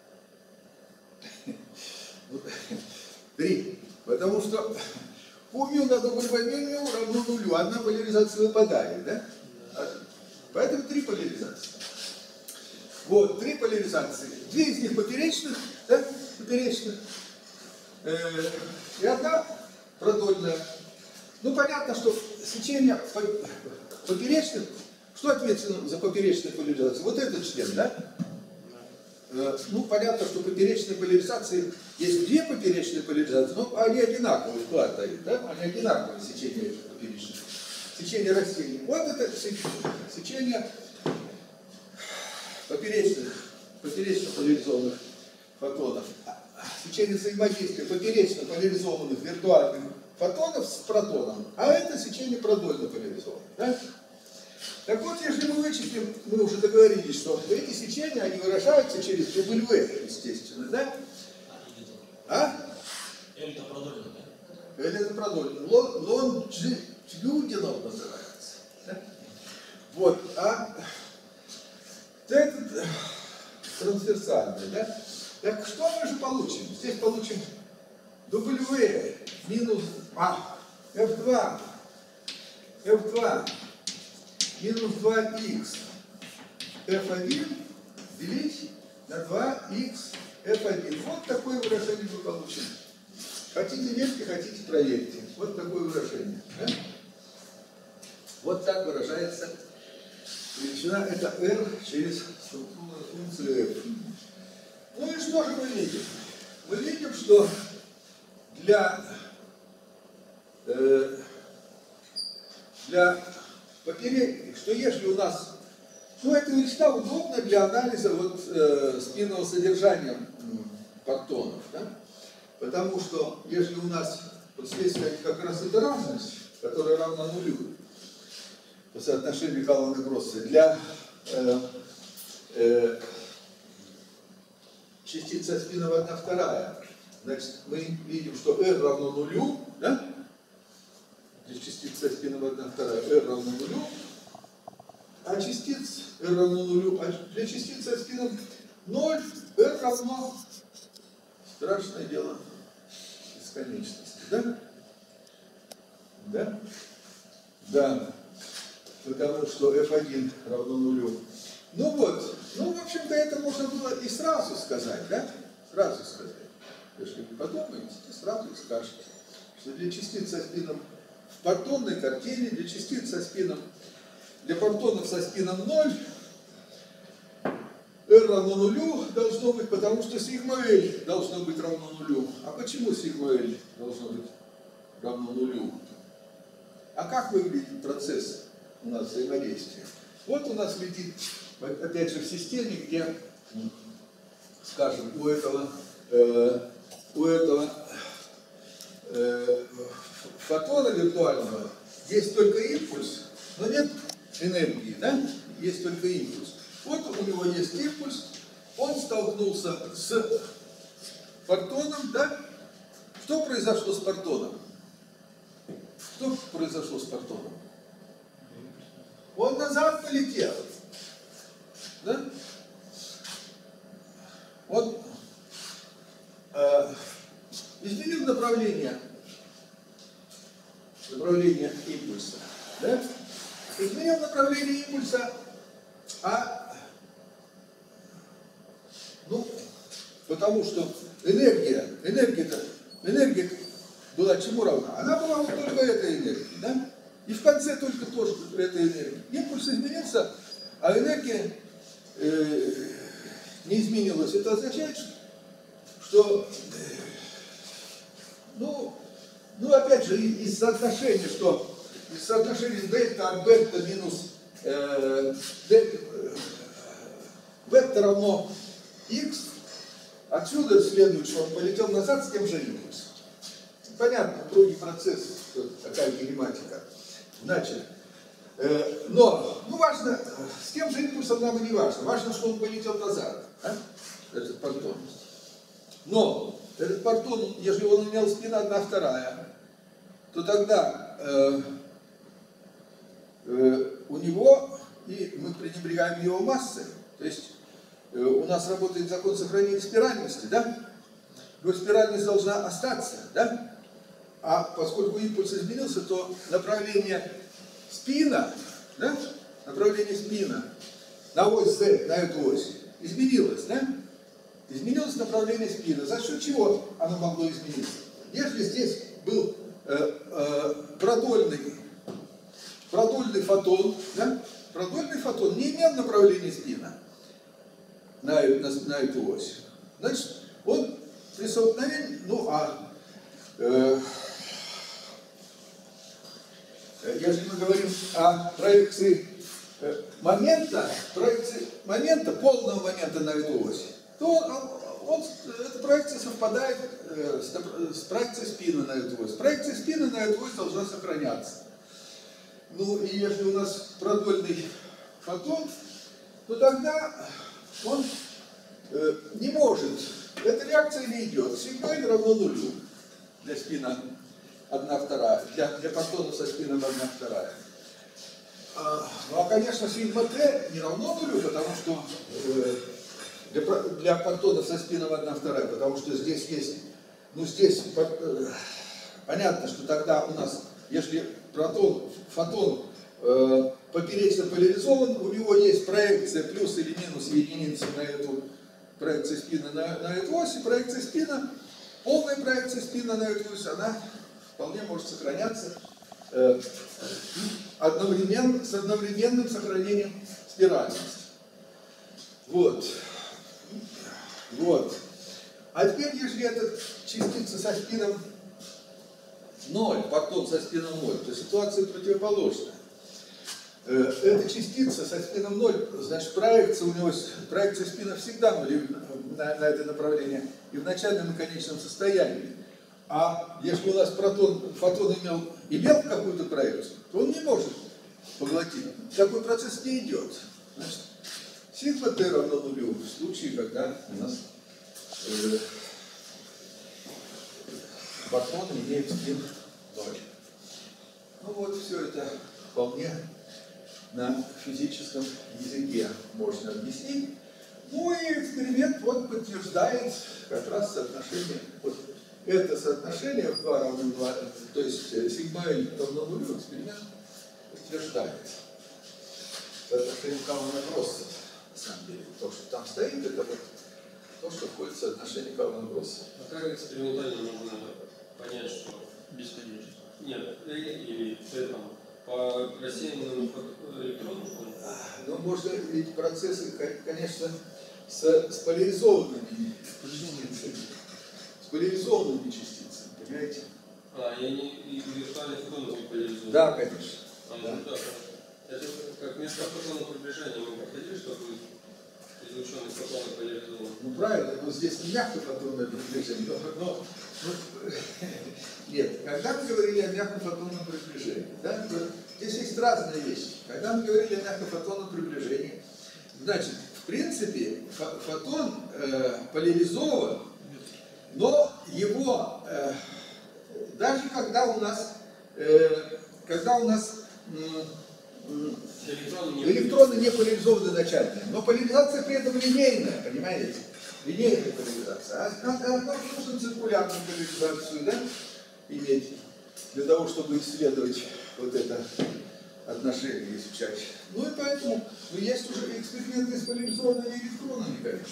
Три. Потому что по мю на дубль мю равно нулю. Одна поляризация выпадает, да? Поэтому три поляризации. Вот, три поляризации. Две из них поперечных, да? Поперечных. Э, и одна продольная. Ну, понятно, что сечение поперечных, что ответственно за поперечную поляризацию? Вот этот член, да? Ну, понятно, что поперечные поляризации, есть две поперечные поляризации, но они одинаковый вклад дают, да? Они одинаковые сечения поперечных. Сечение растений. Вот это сечение поперечных, поперечно поляризованных фотонов. Сечение взаимодействия поперечно поляризованных виртуальных фотонов с протоном. А это сечение продольно поляризованных, да? Так вот, если мы вычислим, мы уже договорились, что эти сечения, они выражаются через W, естественно, да? А? L это продольно, да? L это продольно. Лонгитюдинал называется. Да? Вот, а этот трансверсальный, да? Так что мы же получим? Здесь получим W минус а, эф два, эф два. Минус два икс эф один делить на два икс эф один. Вот такое выражение мы получим. Хотите верьте, хотите проверьте. Вот такое выражение. Да? Вот так выражается величина это R через структурную функцию F. Ну и что же мы видим? Мы видим, что для, э, для попередних, что если у нас, ну эта величина удобна для анализа вот, э, спинного содержания партонов, да? Потому что если у нас вот здесь как раз эта разность, которая равна нулю, по соотношению Каллана-Гросса, для э, э, частицы со спином одна вторая, значит, мы видим, что R равно нулю, да? Для частицы со спином одна вторая, R равно нулю, а частиц R равно нулю, а для частицы со спином ноль, R равно, страшное дело, бесконечности, да? Да? Да. Потому что эф один равно нулю. Ну вот, ну, в общем-то, это можно было и сразу сказать, да? Сразу сказать. Если вы подумаете, то сразу и скажете, что для частиц со спином в партонной картине, для частиц со спином, для партонов со спином ноль, R равно нулю должно быть, потому что сигма L должно быть равно нулю. А почему сигма L должно быть равно нулю? А как выглядит процесс у нас взаимодействия? Вот у нас летит, опять же, в системе, где, скажем, у этого, э, у этого э, фотона виртуального есть только импульс, но нет энергии, да? Есть только импульс. Вот у него есть импульс, он столкнулся с партоном, да? Что произошло с партоном? Что произошло с партоном? Он назад полетел. Да? Он э, изменил направление, направление импульса. Да? Изменил направление импульса, а ну, потому что энергия, энергия-то, энергия была чему равна? Она была вот только этой энергии, да? И в конце только тоже этой энергии. Импульс изменился, а энергия э, не изменилась. Это означает, что, э, ну, ну, опять же, из соотношения, что из соотношения дельта от бета минус э, дельта, э, бета равно x, отсюда следует, что он полетел назад с тем же импульсом. Понятно, другой процесс, такая кинематика. Значит, э, но, ну важно, с тем же импульсом нам и не важно. Важно, что он полетел назад, а? Этот партон. Но этот партон, если он имел спина одна вторая, то тогда э, э, у него, и мы пренебрегаем его массой, то есть э, у нас работает закон сохранения спиральности, да? Но спиральность должна остаться, да? А поскольку импульс изменился, то направление спина, да? Направление спина на ось Z, на эту ось, изменилось, да? Изменилось направление спина. За счет чего оно могло измениться? Если здесь был э, э, продольный, продольный фотон, да? Продольный фотон не имел направления спина на, на, на эту ось. Значит, он при столкновении, ну а э, если мы говорим о проекции момента, проекции момента, полного момента на эту ось, то он, он, эта проекция совпадает с, с проекцией спина на эту ось. Проекция спина на эту ось должна сохраняться. Ну и если у нас продольный фотон, то тогда он э, не может, эта реакция не идет. Сигма L равно нулю для спина одна вторая, для, для партона со спином одна вторая. А, ну а конечно сигма T не равно нулю, потому что э, для, для партонов со спином одна вторая, потому что здесь есть, ну здесь э, понятно, что тогда у нас, если протон, фотон э, поперечно поляризован, у него есть проекция плюс или минус единицы на эту проекцию спина на, на эту ось, и проекция спина, полная проекция спина на эту ось, она вполне может сохраняться э, одновременно, с одновременным сохранением спиральности. Вот. Вот. А теперь, если эта частица со спином ноль, потом со спином ноль, то ситуация противоположная. Эта частица со спином ноль, значит, проекция у него, проекция спина всегда на, на это направление и в начальном и конечном состоянии. А если у нас протон, фотон имел, имел какую-то проекцию, то он не может поглотить. Такой процесс не идет. Значит, сигма t равно нулю в случае, когда у нас э, фотон имеет спин ноль. Ну вот, все это вполне на физическом языке можно объяснить. Ну и эксперимент вот подтверждает как раз соотношение. Вот это соотношение в два равно два, то есть сигма L равно нулю, эксперимент подтверждает. Соотношение Каллана-Гросса, на самом деле. То, что там стоит, это вот то, что входит в соотношение Каллана-Гросса. А как экспериментально можно понять, что Бесконечно. нет, или этому по рассеянному электрону? Ну, можно ведь процессы, конечно, с, с поляризованными частицами. С поляризованными частицами, понимаете? А, я не и виртуальный фотон не поляризован. Да, конечно. А, Да. ну да. Это как место фотонного приближения мы проходили, чтобы излученный фотон поляризован. Ну, правильно, но здесь не мягкое фотонное приближение. Но, но, но, нет, когда мы говорили о мягкофотонном приближении, да, здесь есть разные вещи. Когда мы говорили о мягкофотонном приближении, значит, в принципе, фотон э, поляризован, но его, э, даже когда у нас, э, когда у нас э, Электроны не электроны не поляризованы начально, но поляризация при этом линейная, понимаете? Линейная поляризация. А нам нужно циркулярную поляризацию, да, иметь, для того, чтобы исследовать вот это отношение, изучать. Ну и поэтому, ну, есть уже эксперименты с поляризованными электронами, конечно.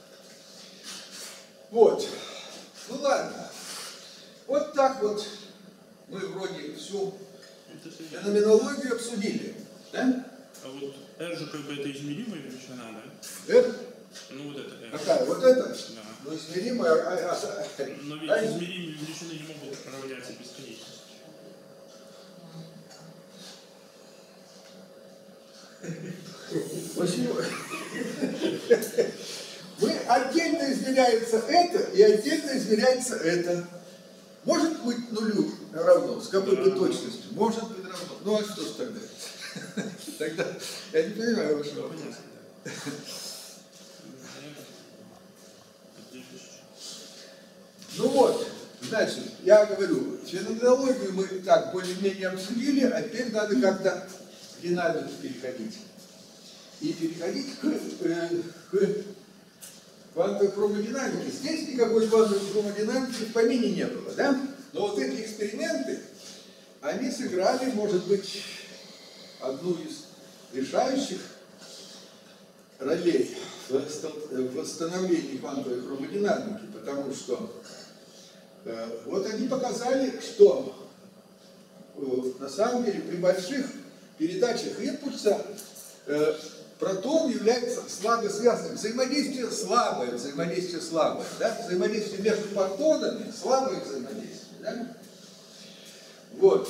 Вот. Ну ладно. Вот так вот мы вроде всю феноменологию обсудили. Да? А вот R же как бы это измеримая величина, да? Это? Ну вот это R. Какая? Вот это? Да. Ну, измеримая. А, а, а, Но ведь а, измеримые величины не могут равняться бесконечности. Почему? Мы отдельно измеряется это и отдельно измеряется это. Может быть нулю равно, с какой-то точностью. Может быть равно. Ну а что ж тогда? Тогда я не понимаю вашего вопроса. Ну вот, значит, я говорю, феноменологию мы так более-менее обсудили, а теперь надо как-то к динамике переходить. И переходить к, э, к квантовой хромодинамике. Здесь никакой квантовой хромодинамики в помине не было, да? Но вот эти эксперименты, они сыграли, может быть, одну из решающих ролей в восстановлении квантовой хромодинамики, потому что э, вот они показали, что э, на самом деле при больших передачах импульса э, протон является слабо связанным. Взаимодействие слабое, взаимодействие слабое. Да? Взаимодействие между протонами, слабое взаимодействие. Да? Вот.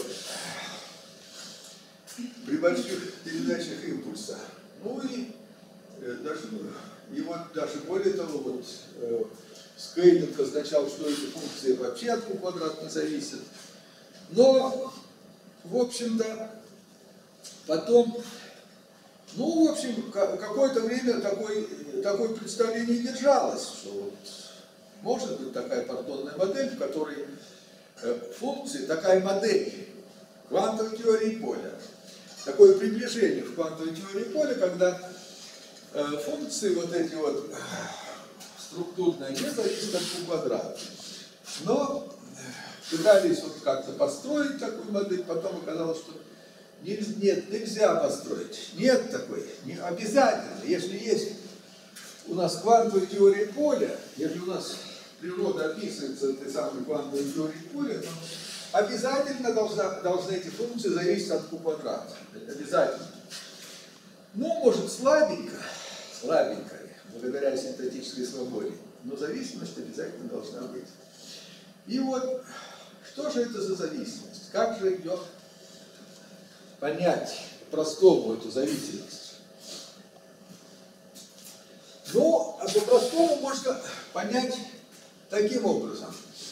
При больших передачах импульса. Ну и э, даже, и вот даже более того, вот, э, скейлинг означал, что эти функции вообще от Q квадрат не зависят. Но, в общем-то, потом, ну, в общем, какое-то время такое, такое представление держалось, что вот может быть такая партонная модель, в которой э, функции, такая модель квантовой теории поля, такое приближение в квантовой теории поля, когда э, функции вот эти вот структурные не зависят от Q квадрата. Но пытались вот как-то построить такую модель, потом оказалось, что нет, нельзя построить. Нет такой. Не обязательно. Если есть у нас квантовая теория поля, если у нас природа описывается этой самой квантовой теорией поля, то обязательно должна, должны эти функции зависеть от q квадрата. Обязательно. Ну, может, слабенько, слабенько, благодаря синтетической свободе, но зависимость обязательно должна быть. И вот, что же это за зависимость? Как же ее понять простому эту зависимость? Ну, а по-простому можно понять таким образом.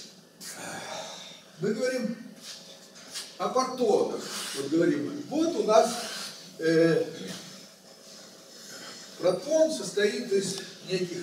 Мы говорим о партонах. Вот говорим, вот у нас э, протон состоит из неких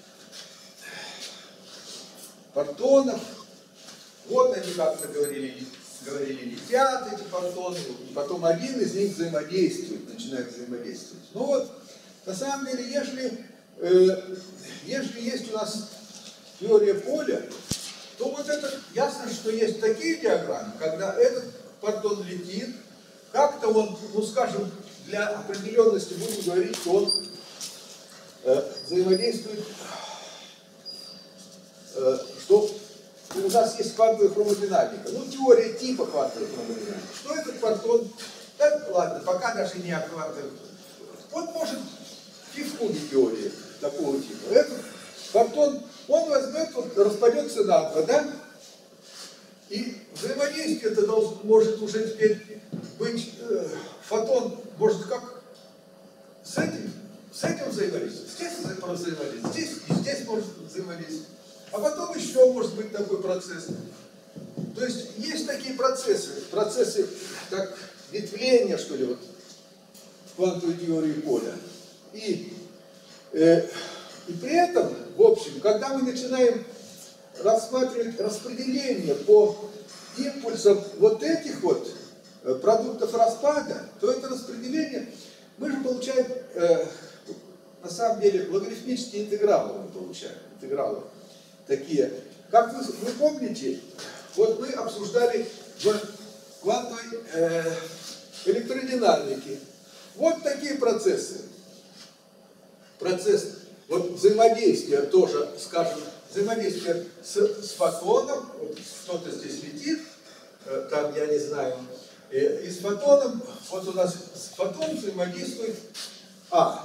партонов. Вот они, как мы говорили, говорили, летят эти партоны, и потом один из них взаимодействует, начинает взаимодействовать. Ну вот, на самом деле, если, э, если есть у нас теория поля, то вот это ясно, что есть такие диаграммы, когда этот партон летит, как-то он, ну скажем, для определенности будем говорить, что он э, взаимодействует, э, что у нас есть квантовая хромодинамика, ну теория типа квантовой хромодинамики. Что этот партон, да ладно, пока даже не о квантовой, он может фиг не теории такого типа. Этот партон, он возьмет, вот, распадется на два, да? И взаимодействие это должен, может уже теперь быть, э, фотон может как с этим, с этим взаимодействовать, здесь взаимодействовать, здесь и здесь может взаимодействовать. А потом еще может быть такой процесс. То есть есть такие процессы, процессы как ветвления, что ли, вот, в квантовой теории поля. И, э, и при этом, в общем, когда мы начинаем рассматривать распределение по импульсам вот этих вот продуктов распада, то это распределение мы же получаем, э, на самом деле, логарифмические интегралы мы получаем, интегралы такие. Как вы, вы помните, вот мы обсуждали в квантовой э, электродинамике вот такие процессы. Процесс вот взаимодействия тоже, скажем, взаимодействие с, с фотоном, вот кто-то здесь летит, э, там, я не знаю, э, и с фотоном, вот у нас с фотоном взаимодействует А.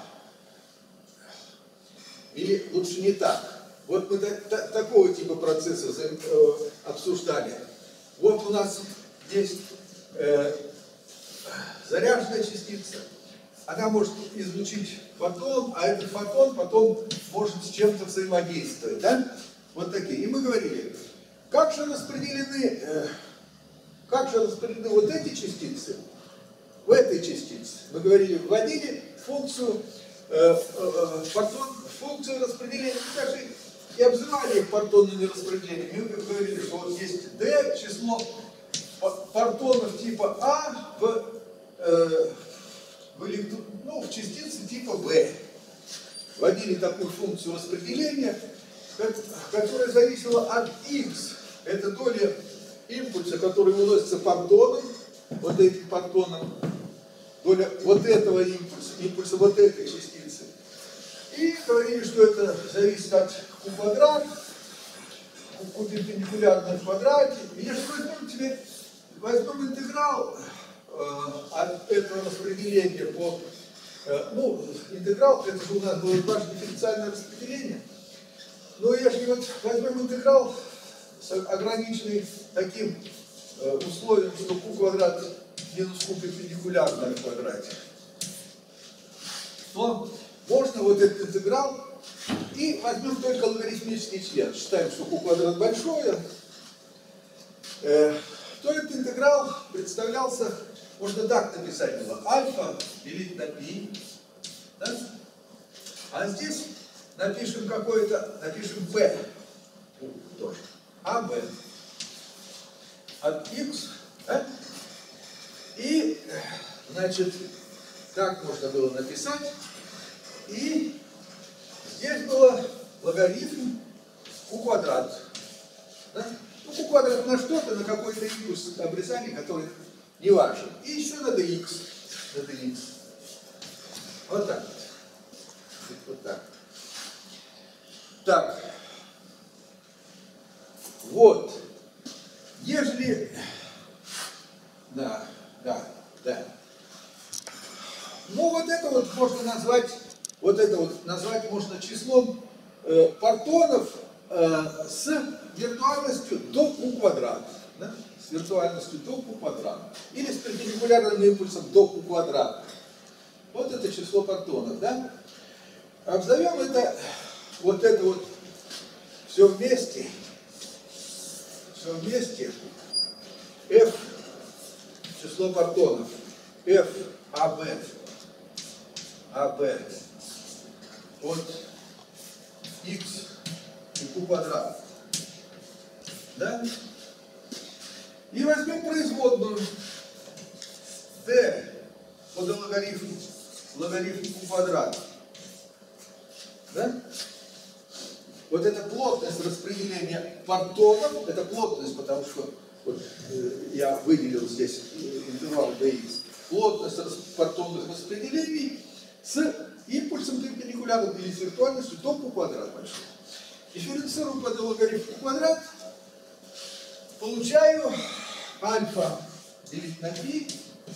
Или лучше не так. Вот мы та, та, такого типа процесса взаим, э, обсуждали. Вот у нас есть э, заряженная частица. Она может излучить фотон, а этот фотон потом может с чем-то взаимодействовать, да? Вот такие. И мы говорили, как же распределены, э, как же распределены вот эти частицы в этой частице. Мы говорили, вводили функцию, э, э, фотон, функцию распределения, мы даже и обзывали их партонными распределениями. Мы говорили, что вот есть D, число партонов типа А в, э, в, электро... ну, в частице типа В. Вводили такую функцию распределения, которая зависела от X. Это доля импульса, который выносится партоном, вот этим партоном, доля вот этого импульса, импульса вот этой частицы. И говорили, что это зависит от q квадрат, q перпендикулярно в квадрате. И если возьмем теперь, возьмем интеграл э, от этого распределения по, э, ну, интеграл, это же у нас было ваше дифференциальное распределение. Но если вот возьмем интеграл, ограниченный таким э, условием, что q квадрат минус q перпендикулярно в квадрате, то можно вот этот интеграл и возьмем только логарифмический член. Считаем, что q квадрат большое, э, то этот интеграл представлялся, можно так написать было, альфа делить на π, да? А здесь напишем какое-то, напишем b, тоже, аб от x, да? И, значит, так можно было написать. И здесь было логарифм q квадрат. Да? Ну, q квадрат на что-то, на какой-то импульс обрезания, который не важен. И еще надо x. Надо x. Вот так вот. Вот так. Так. Вот. Ежели Да, да, да. Ну вот это вот можно назвать, вот это вот назвать можно числом э, партонов э, с виртуальностью до q квадрата. Да? С виртуальностью до q квадрата. Или с перпендикулярным импульсом до q квадрата. Вот это число партонов, да? Обзовем это, вот это вот все вместе, все вместе, f, число партонов, f, ab, ab от x и q квадрат. Да? И возьмем производную t под логарифм, логарифм q квадрат. Да? Вот эта плотность распределения партонов, это плотность, потому что вот, э, я выделил здесь интервал dx, плотность партонных распределений с импульсом перпендикулярным или с виртуальностью до q квадрат большой. Дифференцирую под логарифм q квадрат, получаю альфа делить на π,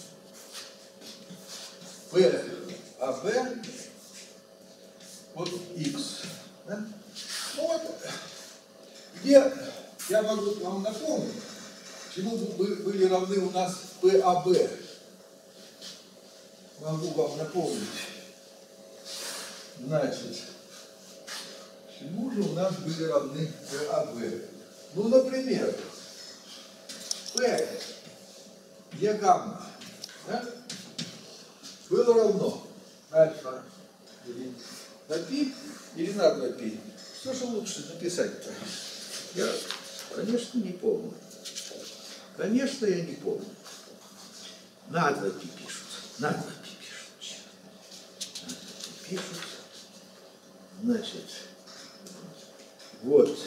p ab от x. Да? Ну вот, где я могу вам напомнить, чему были равны у нас pab. Могу вам напомнить. Значит, чему же у нас были равны pab? Ну, например, p, где гамма, да, было равно альфа делить на π или на два π. Что же лучше написать-то? Я, конечно, не помню. Конечно, я не помню. На два π пишут. На два π пишут. На два π пишут. Значит, вот.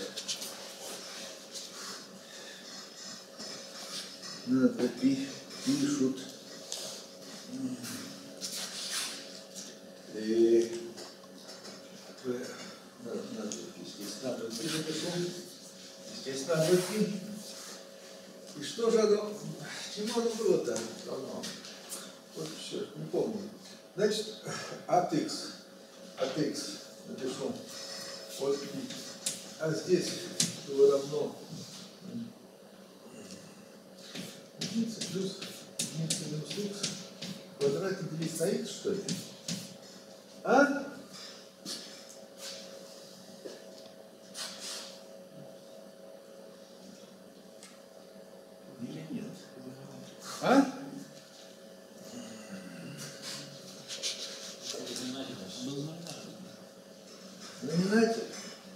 На два π пишут. И здесь надо напишу. Здесь надо идти. И что же оно, чему оно было-то давно? Вот все, не помню. Значит, от x, от x напишу. Вот, а здесь было равно единица плюс единица минус x в квадрате делить на x, что ли? А? Или нет? А? Знаменатель?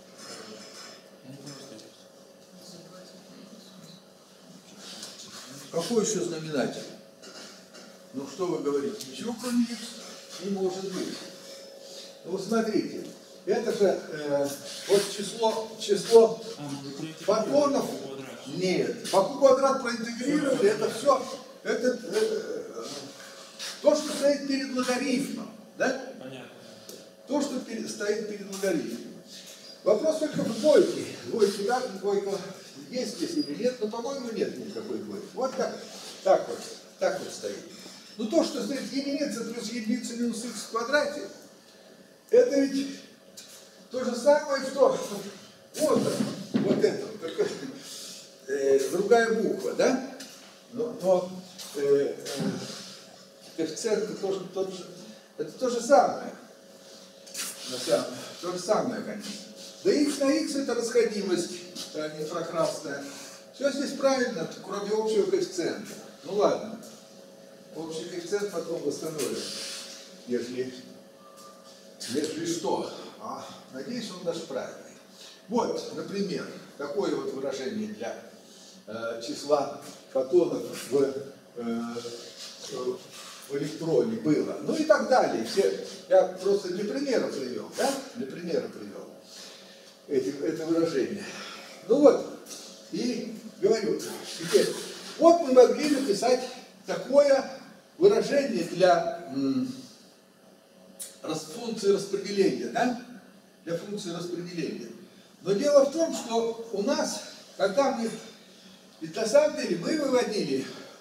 Какой еще знаменатель? Ну что вы говорите? Ничего кроме x не может быть. Ну смотрите, это же э, вот число, число фотонов. Нет, по q квадрат проинтегрировали, это все, это э, то, что стоит перед логарифмом, да? Понятно. То, что перед, стоит перед логарифмом. Вопрос только в двойке. Двойка как, двойка есть здесь или нет, но, по-моему, нет никакой двойки. Вот так, так вот, так вот стоит. Ну то, что стоит единица плюс единица минус x в квадрате, это ведь то же самое, что вот, вот это, только э, другая буква, да? Но, но э, э, коэффициент тоже тот же, это то же самое. То же самое, конечно. Да x на x это расходимость э, инфракрасная. Все здесь правильно, кроме общего коэффициента. Ну ладно. Общий коэффициент потом восстановим, если, если что. А, надеюсь, он даже правильный. Вот, например, такое вот выражение для э, числа фотонов в, э, в электроне было. Ну и так далее. Все, я просто для примера привел, да? Для примера привел эти, это выражение. Ну вот, и говорю, теперь, вот мы могли написать такое выражение для м, рас, функции распределения, да? Для функции распределения. Но дело в том, что у нас, когда мы, ведь на самом деле мы выводили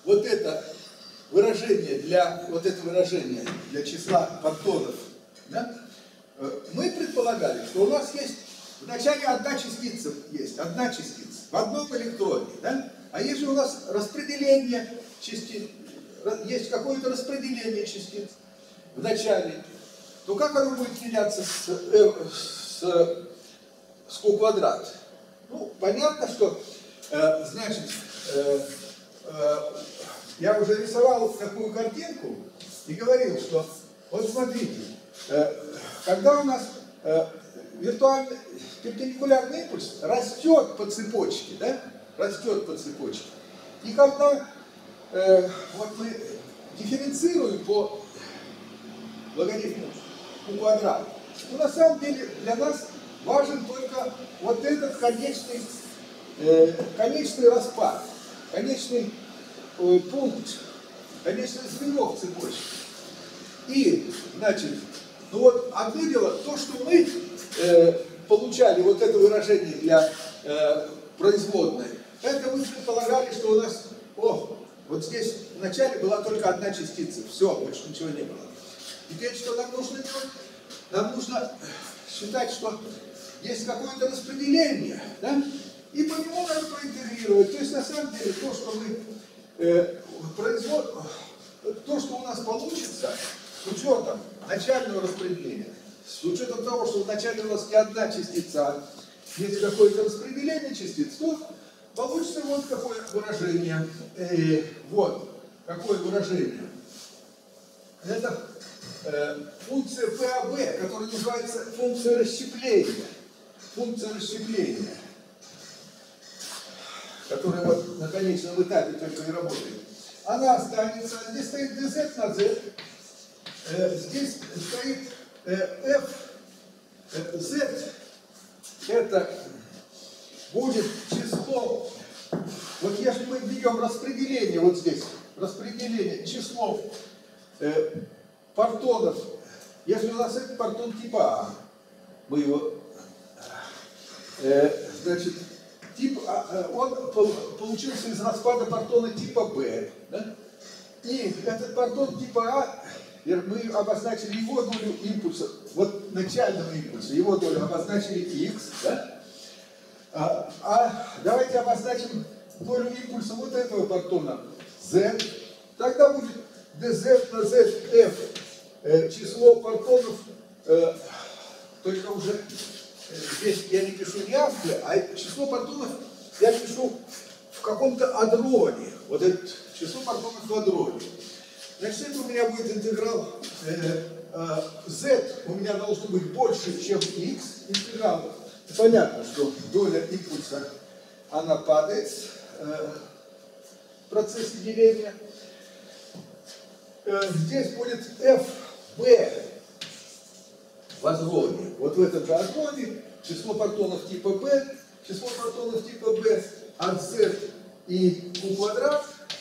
вот это выражение для, вот это выражение для числа партонов, да, мы предполагали, что у нас есть в начале одна частица, есть одна частица в одном электроне, да? А если у нас распределение частиц, есть какое-то распределение частиц в начале, то как оно будет меняться с, э, с, с Q квадрат? Ну, понятно, что, э, значит, э, э, я уже рисовал такую картинку и говорил, что, вот смотрите, э, когда у нас э, виртуальный перпендикулярный импульс растет по цепочке, да, растет по цепочке, и когда э, вот мы дифференцируем по логарифму Q квадрат, то на самом деле для нас важен только вот этот конечный, э, конечный распад, конечный э, пункт, конечное звено в цепочке. И, значит, ну вот одно дело, то, что мы э, получали вот это выражение для э, производной, это мы предполагали, что у нас, о, вот здесь вначале была только одна частица, все, больше ничего не было. Теперь что нам нужно делать? Нам нужно считать, что есть какое-то распределение, да? И по нему надо проинтегрировать. То есть на самом деле то, что мы э, производим, то, что у нас получится, с учетом начального распределения, с учетом того, что вначале у нас не одна частица, а есть какое-то распределение частиц, то получится вот какое выражение. Э, вот, какое выражение. Это э, функция пэ а бэ, которая называется функция расщепления. Функция расщепления, которая вот на конечном этапе только и работает. Она останется, здесь стоит dz на z, э, здесь стоит э, f, э, z, это будет число, вот если мы берем распределение вот здесь, распределение числов э, партонов, если у нас это партон типа А, мы его, э, значит, тип, он получился из распада партона типа Б, да? И этот партон типа А, мы обозначили его долю импульса, вот начального импульса, его долю обозначили X, да? А, а давайте обозначим долю импульса вот этого партона Z, тогда будет dz на zf, э, число партонов, э, только уже э, здесь я не пишу не авто, а число партонов я пишу в каком-то адроне, вот это число партонов в адроне. Значит, это у меня будет интеграл э, э, z, у меня должно быть больше, чем x, интеграл. Понятно, что доля импульса, она падает э, в процессе деления. Э, здесь будет fb в адроне. Вот в этом же адроне число партонов типа b, число партонов типа b от z и q квадрат.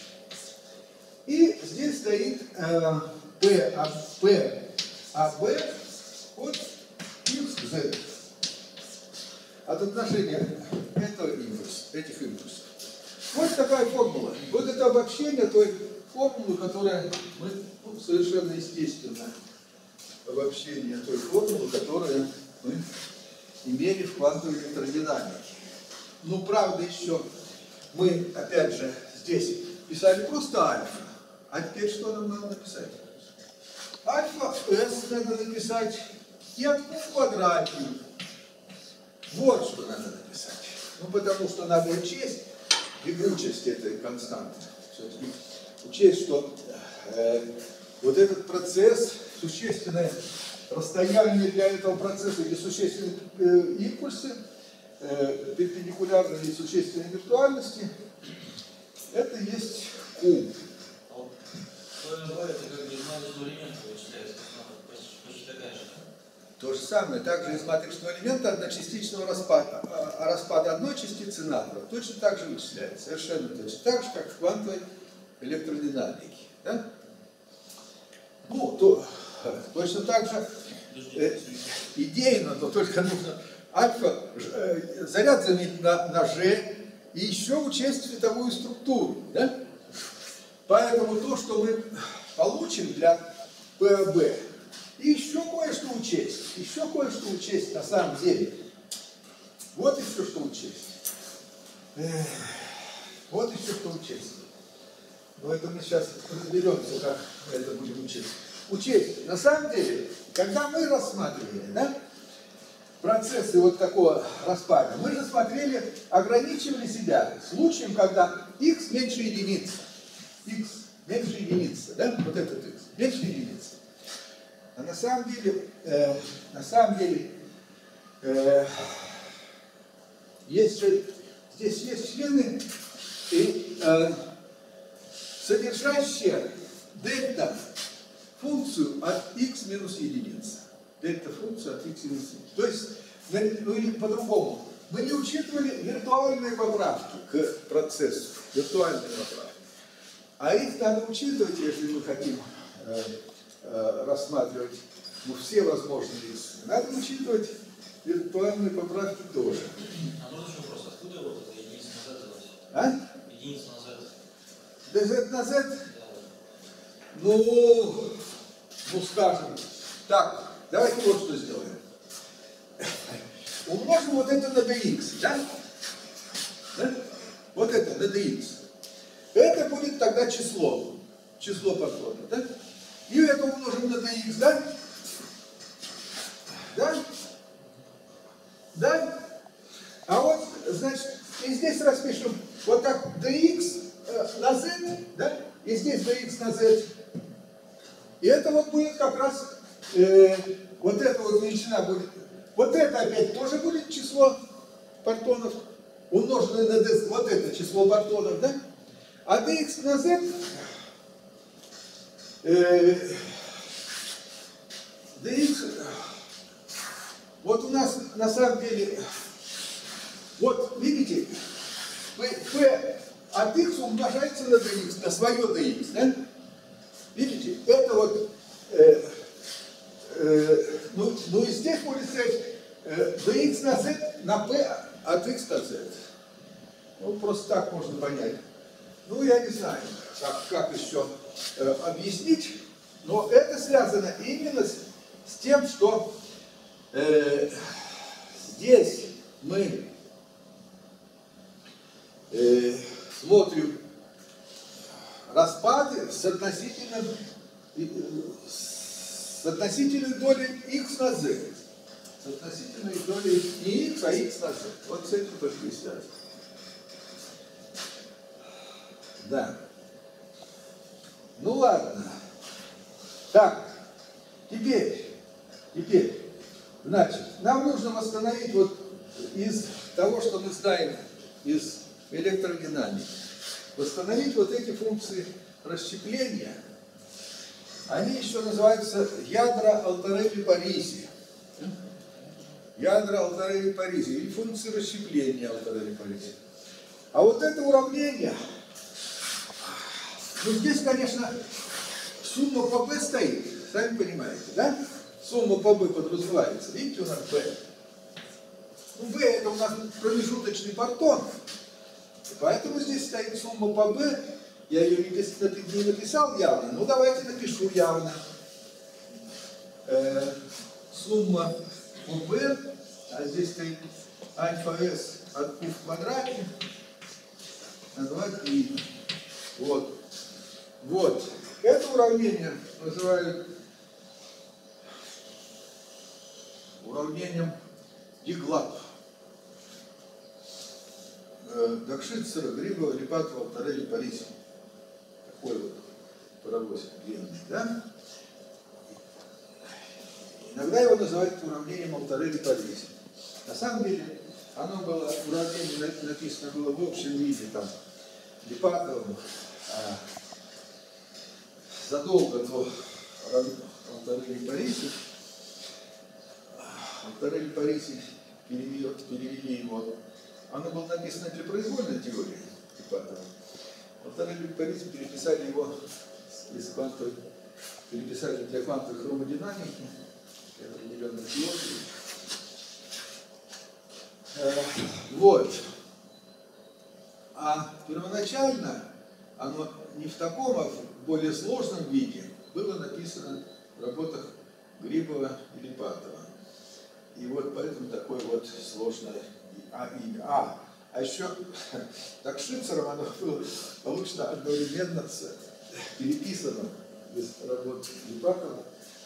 И здесь стоит э, p от p от b от xz. От отношения этого импульса, этих импульсов. Вот такая формула. Вот это обобщение той формулы, которая мы, ну, совершенно естественно, обобщение той формулы, которую мы имели в квантовой электродинамике. Ну, правда, еще мы, опять же, здесь писали просто альфа. А теперь что нам надо написать? Альфа s надо написать и от q в квадрате. Вот что надо написать. Ну, потому что надо учесть бегучесть этой константы. Все-таки учесть, что э, вот этот процесс, существенное расстояние для этого процесса или существенные э, импульсы, э, перпендикулярные или существенные виртуальности, это есть Q. А вот это как бы из матричного элемента вычисляется, почти такая же. То же самое, также из матричного элемента одночастичного распада, а распада одной частицы на два точно так же вычисляется, совершенно точно так же, как в квантовой электродинамике. Да? Ну, то, точно так же э, идейно, но только нужно альфа, э, заряд заменить на, на G и еще учесть световую структуру. Да? Поэтому то, что мы получим для ПАБ, и еще кое-что учесть, еще кое-что учесть на самом деле. Вот еще что учесть. Эх, вот еще что учесть. Но это мы сейчас разберемся, как мы это будем учесть. Учесть. На самом деле, когда мы рассматривали, да, процессы вот такого распада, мы рассмотрели, ограничивали себя случаем, когда x меньше единицы. X меньше единицы, да, вот этот x меньше единицы. А на самом деле, э, на самом деле, э, есть же, здесь есть члены, и, э, содержащие дельта функцию от x минус единицы. Дельта функцию от x минус единицы. То есть, ну или по-другому, мы не учитывали виртуальные поправки к процессу, виртуальные поправки. А их надо учитывать, если мы хотим э, э, рассматривать ну, все возможные x. Надо учитывать виртуальные поправки тоже. А можно еще вопрос, откуда вот эта единица на z взялась? А? Единица на z. dz на z? Да. Ну, ну скажем, так, давайте вот что сделаем. Умножим вот это на dx, да? Да? Вот это на dx. Это будет тогда число, число подходов, да? И это умножим на dx, да? Да? Да? А вот, значит, и здесь распишем вот так dx э, на z, да? И здесь dx на z. И это вот будет как раз, э, вот эта вот величина будет, вот это опять тоже будет число партонов, умноженное на d, вот это число партонов, да? А dx на z, э, dx, вот у нас на самом деле, вот видите, p от x умножается на dx, на свое dx, да? Видите, это вот, э, э, ну, ну и здесь будет сказать э, dx на z на p от x на z. Ну, просто так можно понять. Ну, я не знаю, как, как еще э, объяснить, но это связано именно с, с тем, что э, здесь мы э, смотрим распады с относительным, с относительной долей x на z. С относительной долей не x, а x на z. Вот с этим только и связано. Да. Ну ладно. Так, теперь, теперь, значит, нам нужно восстановить вот из того, что мы знаем из электродинамики, восстановить вот эти функции расщепления. Они еще называются ядра Алтарелли-Паризи. Ядра Алтарелли-Паризи или функции расщепления Алтарелли-Паризи. А вот это уравнение, ну здесь, конечно, сумма по b стоит, сами понимаете, да? Сумма по b подразумевается. Видите, у нас b. Ну, b это у нас промежуточный партон. Поэтому здесь стоит сумма по b. Я ее не написал явно, но давайте напишу явно. Э, сумма по b, а здесь стоит альфа s от q в квадрате на два пи. Вот. Вот. Это уравнение называют уравнением Диглап. Дакшицера, Грибова, Липатова, Алтарелли, Паризи. Такой вот паровозик длинный, да? Иногда его называют уравнением Алтарелли, Паризи. На самом деле, оно было, уравнение написано было в общем виде, там, Липатовым, а задолго до Алтарелли, Паризи. Алтарелли, Паризи перевели, перевели его. Оно было написано для произвольной теории Липатова. Алтарелли, Паризи переписали его из квантовой, переписали для квантовой хромодинамики, для определенной теории. Э, вот. А первоначально оно не в таком, а в более сложном виде было написано в работах Грибова и Липатова. И вот поэтому такое вот сложное а, имя. А, а еще так Шицером оно было получено одновременно с переписанным из работ Липатова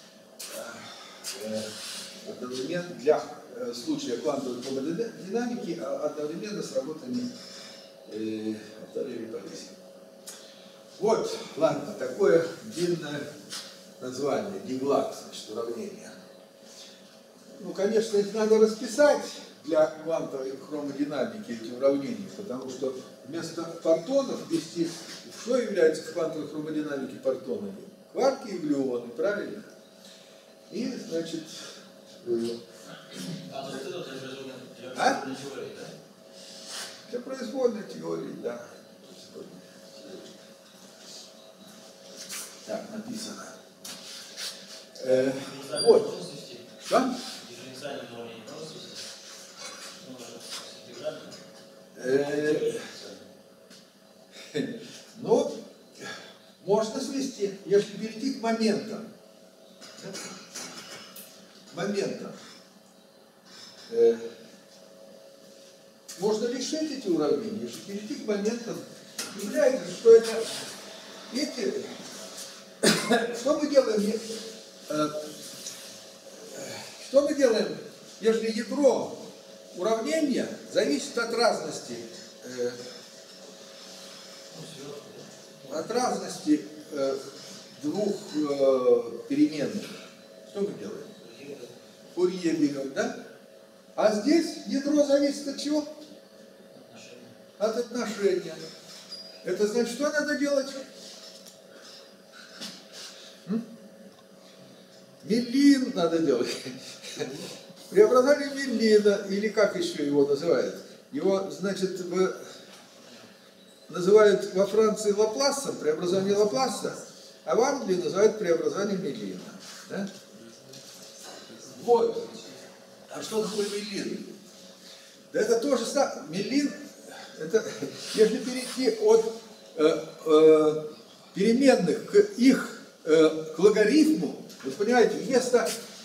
одновременно для случая квантовой термодинамики, а одновременно с работами э, Артарелли Париси. Вот, ладно, такое длинное название, диглат, значит, уравнение. Ну, конечно, их надо расписать для квантовой хромодинамики, эти уравнения, потому что вместо партонов ввести, что является в квантовой хромодинамике партонами? Кварки и глюоны, правильно? И, значит, э, А то есть это производная А? теория, да? для производной теории, да. Так, написано. Э, вот. Что? Дифференциальное уравнение не просто свести. Ну, интегрально. Э, ну, можно свести, если перейти к моментам. Моментам. Э, можно решить эти уравнения, если перейти к моментам. Является, что это эти. Что мы делаем? Э, что мы делаем, если ядро уравнения зависит от разности, э, от разности э, двух э, переменных? Что мы делаем? Фурье берем, да? А здесь ядро зависит от чего? От отношения. Это значит, что надо делать? М? Миллин надо делать. Преобразование Миллина, или как еще его называют? Его, значит, в... называют во Франции Лапласом, преобразование Лапласа, а в Англии называют преобразование Миллина. Да? Вот. А что такое Миллин? Да это тоже самое. Миллин, это, если перейти от э, э, переменных к их э, к логарифму, вы понимаете, вместо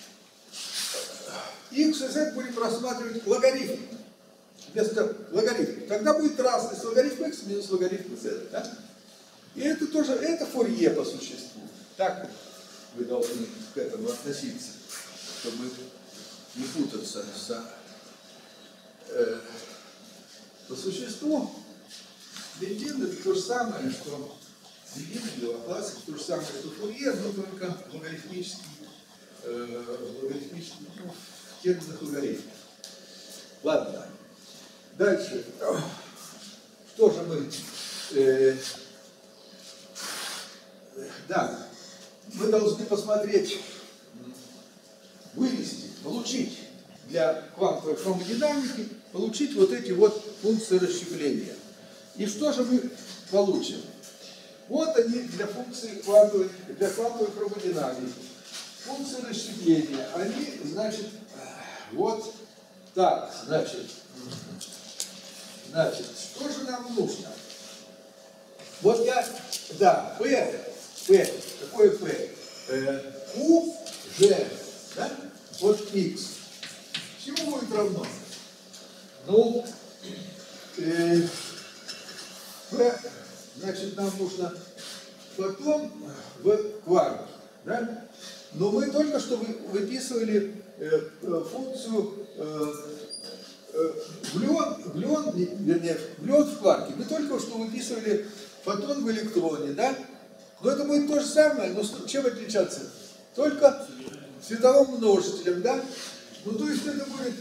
x и z будем рассматривать логарифм. Вместо логарифма. Тогда будет разность логарифм x минус логарифм z. Да? И это тоже, это Фурье по существу. Так вы должны к этому относиться, чтобы не путаться с, э, по существу. Миллин это то же самое, что Миллин или Лаплас, то же самое, что Фурье, но только логарифмический, э, логарифмический, ну, в терминах логарифма. Ладно. Дальше. Что же мы... Э, да, мы должны посмотреть, вывести, получить для квантовой хромодинамики, получить вот эти вот функции расщепления. И что же мы получим? Вот они для функции квантовой, для квантовой хромодинамики. Функции расщепления, они, значит, вот так, значит, значит, что же нам нужно? Вот я, да, P, P, какое P? Э, Q, G, да? Вот X. Чему будет равно? Ну, э, P, значит, нам нужно фотон в кварк, да? Но мы только что выписывали э, функцию э, э, глюон, глюон, вернее, глюон в кварке. Мы только что выписывали фотон в электроне, да? Но это будет то же самое, но чем отличаться? Только световым множителем, да? Ну, то есть это будет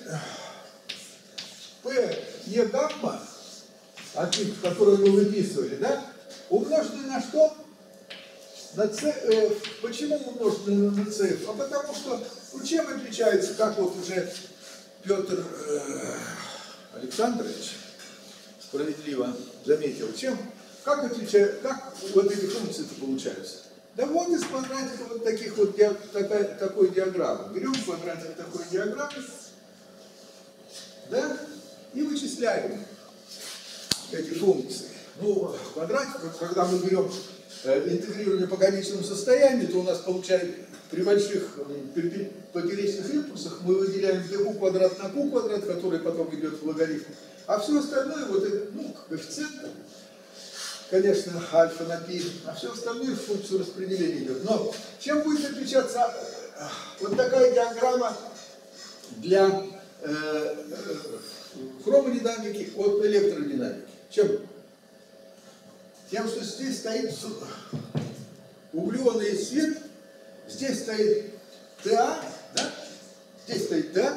P не гамма, которую мы выписывали, да? Умноженное на что? На C F. Почему умноженное на C F? А потому что, ну, чем отличается, как вот уже Петр э, Александрович справедливо заметил, чем, как отличается, как вот эти функции-то получаются? Да вот из квадратика вот таких вот, такая, такой диаграммы. Берем квадратик такой диаграммы, да, и вычисляем эти функции. Ну, в квадрате, когда мы берем э, интегрирование по конечному состоянию, то у нас получается при больших э, поперечных импульсах мы выделяем dq квадрат на q квадрат, который потом идет в логарифм. А все остальное, вот это, ну, коэффициент, конечно, альфа на π, а все остальное в функцию распределения идет. Но чем будет отличаться э, вот такая диаграмма для э, э, хромодинамики от электродинамики? Чем? Тем, что здесь стоит углеродный свет, здесь стоит ТА, да? Здесь стоит ТА,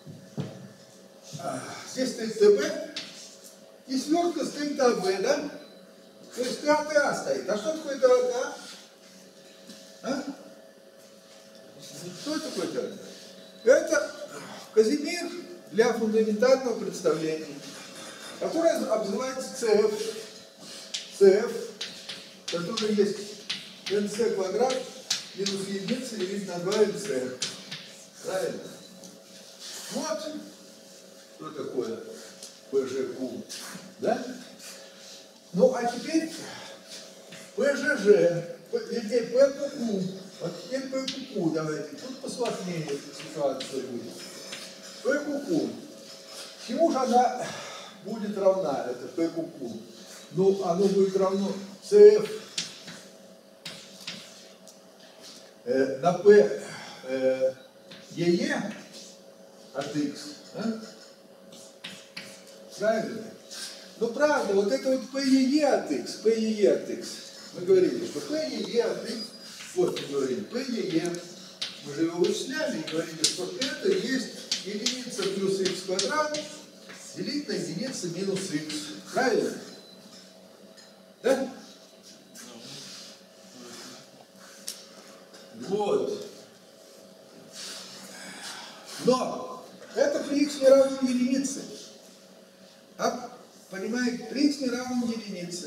здесь стоит ТБ, и свертка стоит АБ, да? То есть ТА, ТА стоит. А что такое ТА, ТА? А? Что такое ТА, ТА? Это Казимир для фундаментального представления, которое обзывается ЦФ. ЦФ, который есть НС квадрат минус единица делить на два НС. Правильно? Вот что такое ПЖК. Да? Ну, а теперь ПЖЖ, вернее, ПКК. Вот теперь ПКК давайте. Тут посложнее ситуация будет. ПКК. Чему же она будет равна, это ПКК? Ну, оно будет равно ЦФ э, на P э, ЕЕ от X. А? Правильно? Ну, правда, вот это вот P ЕЕ от X, P ЕЕ от X. Мы говорили, что P ЕЕ от X, вот мы говорили, P ЕЕ, мы же его вычисляли и говорили, что это есть единица плюс X квадрат делить на единицу минус X. Правильно? Да? Вот. Но это при x не равно единице. А, понимаете, при x не равно единице.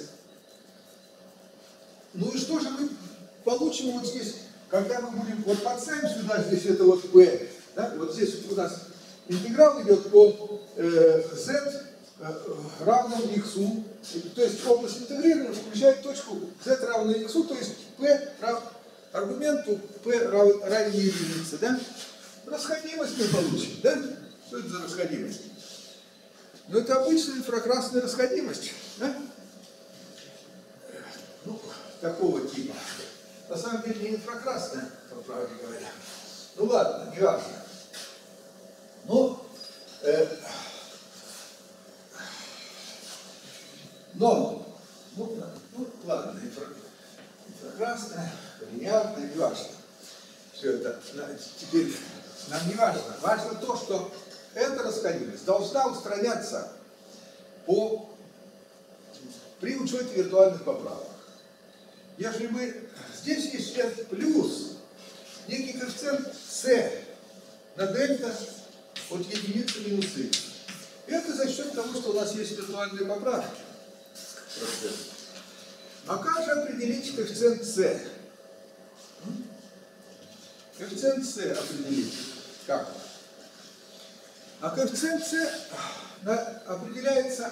Ну и что же мы получим вот здесь, когда мы будем, вот подставим сюда, здесь это вот p, да? Вот здесь вот у нас интеграл идет по э, z равном x, то есть область интегрирования включает точку z равно x, то есть p рав, аргументу p рав, равен единице, да? Расходимость мы получим, да? Что это за расходимость? Ну, это обычная инфракрасная расходимость, да? Ну, такого типа. На самом деле не инфракрасная, по правде говоря. Ну ладно, не важно. Ну, э, но, ну, ну ладно, инфра, инфракрасная, линейная, не важно. Все это теперь нам не важно. Важно то, что эта расходимость должна устраняться по, при учете виртуальных поправок. Если мы, здесь есть член плюс некий коэффициент c на дельта от единицы минус x. Это за счет того, что у нас есть виртуальные поправки. А как же определить коэффициент c? Коэффициент c определить. Как? А коэффициент c определяется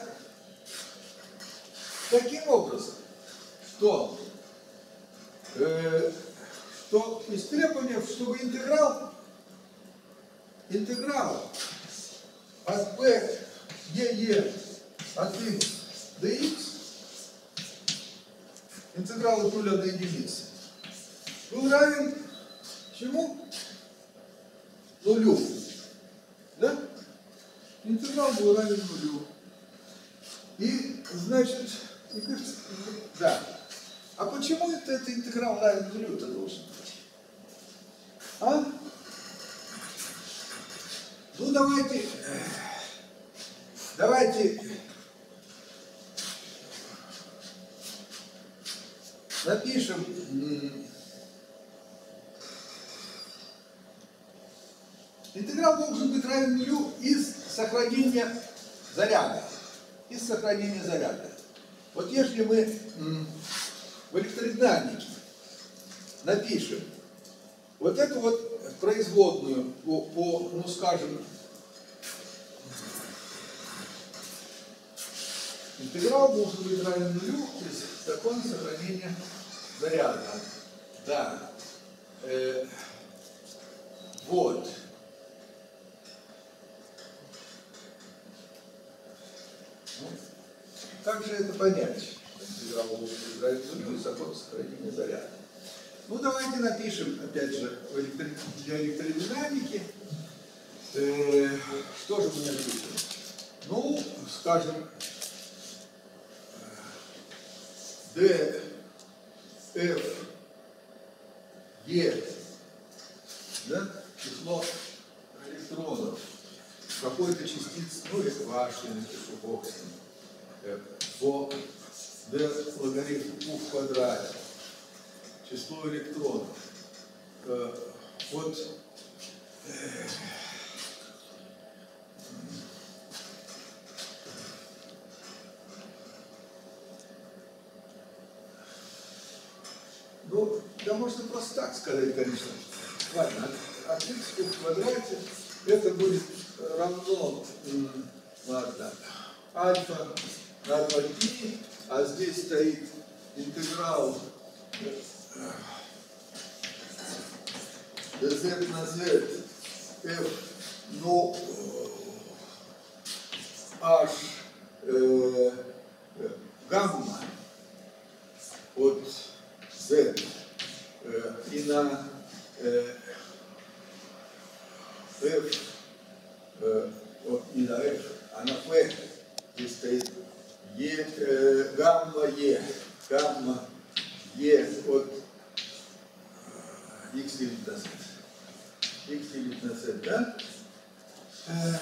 таким образом, что, э, что из требования, чтобы интеграл, интеграл от p ее от x до x, интеграл от нуля до единицы, был равен чему? Нулю. Да? Интеграл был равен нулю. И, значит, да. А почему это, это интеграл равен нулю-то должен быть? А? Ну, давайте, давайте напишем интеграл должен быть равен нулю из сохранения заряда. Из сохранения заряда. Вот если мы в электродинамике напишем вот эту вот производную по, по ну скажем, Интеграл должен быть равен нулю, то есть закон сохранения заряда. Да. Э, вот. Ну, как же это понять? Интеграл должен быть равен нулю и закон сохранения заряда. Ну, давайте напишем, опять же, для электродинамики. Э, что же мы напишем? Ну, скажем, D, F, E, да, число электронов какой-то частицы, ну, эквации, напишу, бог с ним, по D логарифм U в квадрате, число электронов. Вот ну, да можно просто так сказать, конечно. Ладно, от x в квадрате это будет равно, ладно, альфа на два пи, а здесь стоит интеграл dz на z, f, ну, h, э, гамма от z э, и на э, f, э, и на f, а на f здесь стоит e, э, гамма e, гамма e от x делить на z, x делить на z, да? Э,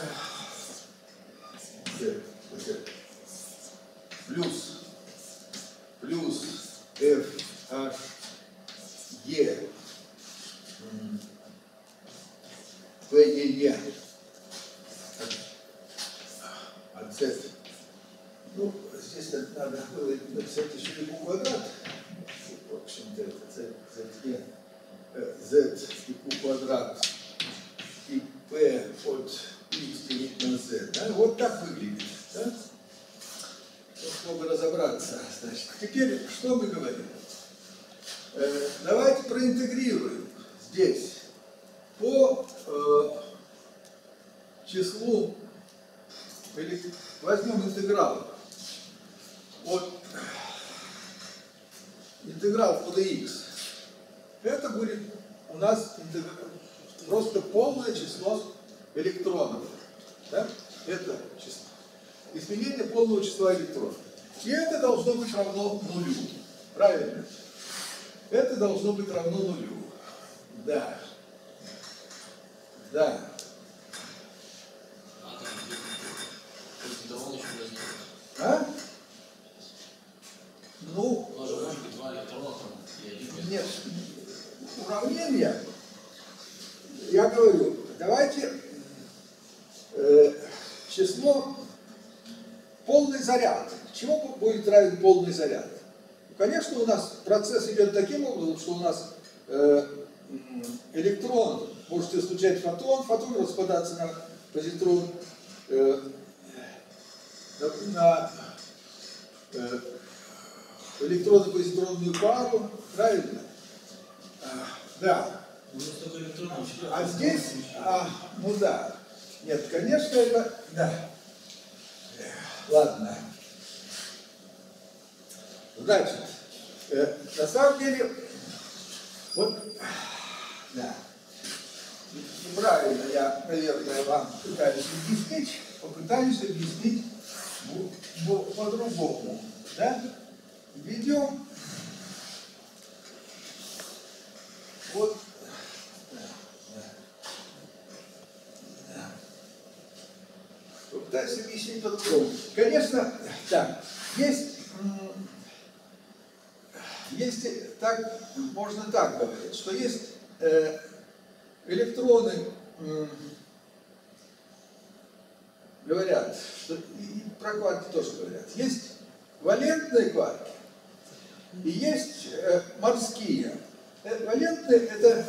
z, z, плюс, плюс f, h, e, p, e, e, от z. Ну, здесь надо было написать еще и q квадрат. В общем-то, это z, z, e, z и q квадрат и p от x делить на z. Да? Вот так выглядит. Да? Чтобы разобраться. Значит, теперь что мы говорим? Э, давайте проинтегрируем здесь по э, числу, или возьмем интеграл от интеграл по dx. Это будет у нас интеграл, просто полное число электронов. Да? Это число. Изменение полного числа электронов. И это должно быть равно нулю. Правильно? Это должно быть равно нулю. Да. Да. А? Ну, нет. Уравнение, я говорю, давайте э, число полный заряд. Чему будет равен полный заряд? Конечно, у нас процесс идет таким образом, что у нас э, электрон может излучать фотон, фотон распадаться на позитрон, э, на э, электронно-позитронную пару, правильно? А, да. А здесь, а, ну да. Нет, конечно, это, да. Ладно. Значит, э, на самом деле, вот, да, неправильно я, наверное, вам пытаюсь объяснить, попытаюсь объяснить по-другому, да? Введем вот, да, да, да. Попытаюсь объяснить по-другому. Конечно, так, есть Есть, так, можно так говорить, что есть э, электроны, э, говорят, что, и про кварки тоже говорят, есть валентные кварки и есть э, морские. Э, валентные это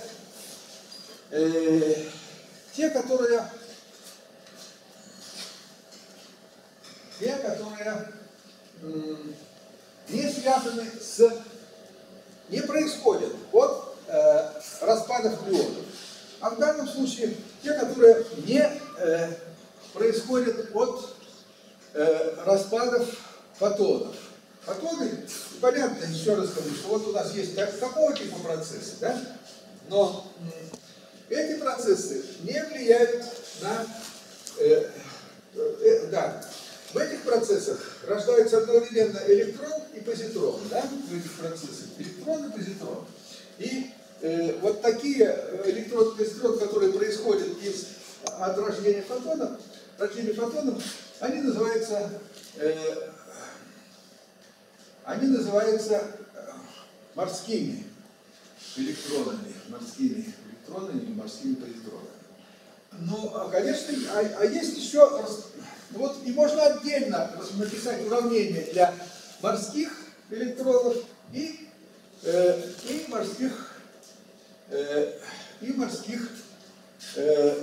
э, те, которые, те, которые не связаны с, не происходят от э, распадов глюонов. А в данном случае те, которые не э, происходят от э, распадов фотонов. Фотоны, понятно, еще раз скажу, что вот у нас есть так, такого типа процессы, да? Но э, эти процессы не влияют на... Э, э, да, в этих процессах рождаются одновременно электрон и позитрон, да? В этих процессах электрон и позитрон. И э, вот такие электрон и позитрон, которые происходят из от рождения фотонов, рождения фотонов, они называются... Э, Они называются морскими электронами, морскими электронами или морскими позитронами. Ну, конечно, а, а есть еще, вот и можно отдельно написать уравнение для морских электронов и, э, и морских, э, и морских, э,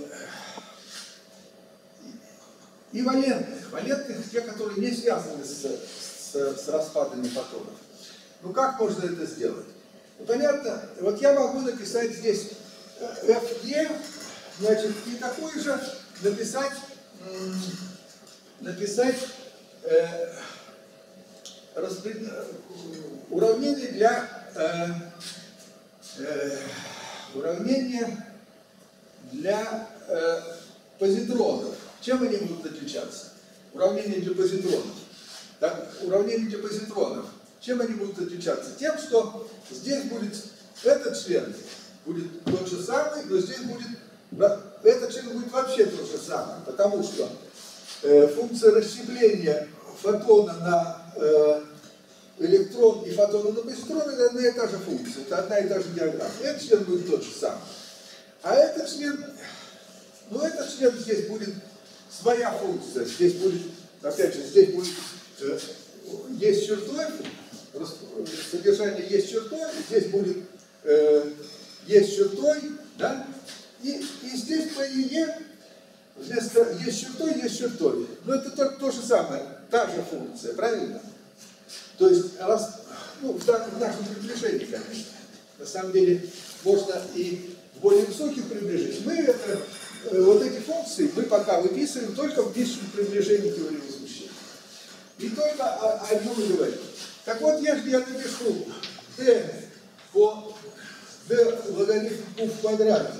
и валентных, валентных, те, которые не связаны с С, с распадами фотонов. Ну как можно это сделать? Ну, понятно, вот я могу написать здесь эф е, значит, и такой же написать, написать э, распред... уравнение для э, э, уравнения для э, позитронов. Чем они будут отличаться? Уравнение для позитронов. Так, уравнение для позитронов. Чем они будут отличаться? Тем, что здесь будет этот член будет тот же самый, но здесь будет этот член будет вообще тот же самый, потому что э, функция расщепления фотона на э, электрон и фотона на позитрон это одна и та же функция, это одна и та же диаграмма. Этот член будет тот же самый. А этот член, ну этот член здесь будет своя функция, здесь будет, опять же, здесь будет есть чертой, содержание есть чертой, здесь будет э, есть чертой, да, и, и здесь по ИЕ вместо есть чертой, есть чертой. Но это то, то же самое, та же функция, правильно? То есть, раз, ну, в, в нашем приближении, конечно, на самом деле, можно и в более высоких приближениях. Мы это, э, вот эти функции мы пока выписываем только в высшем приближении теории возмущения. И только о, о нем и говорим. Так вот, если я напишу d по d логарифм q в квадрате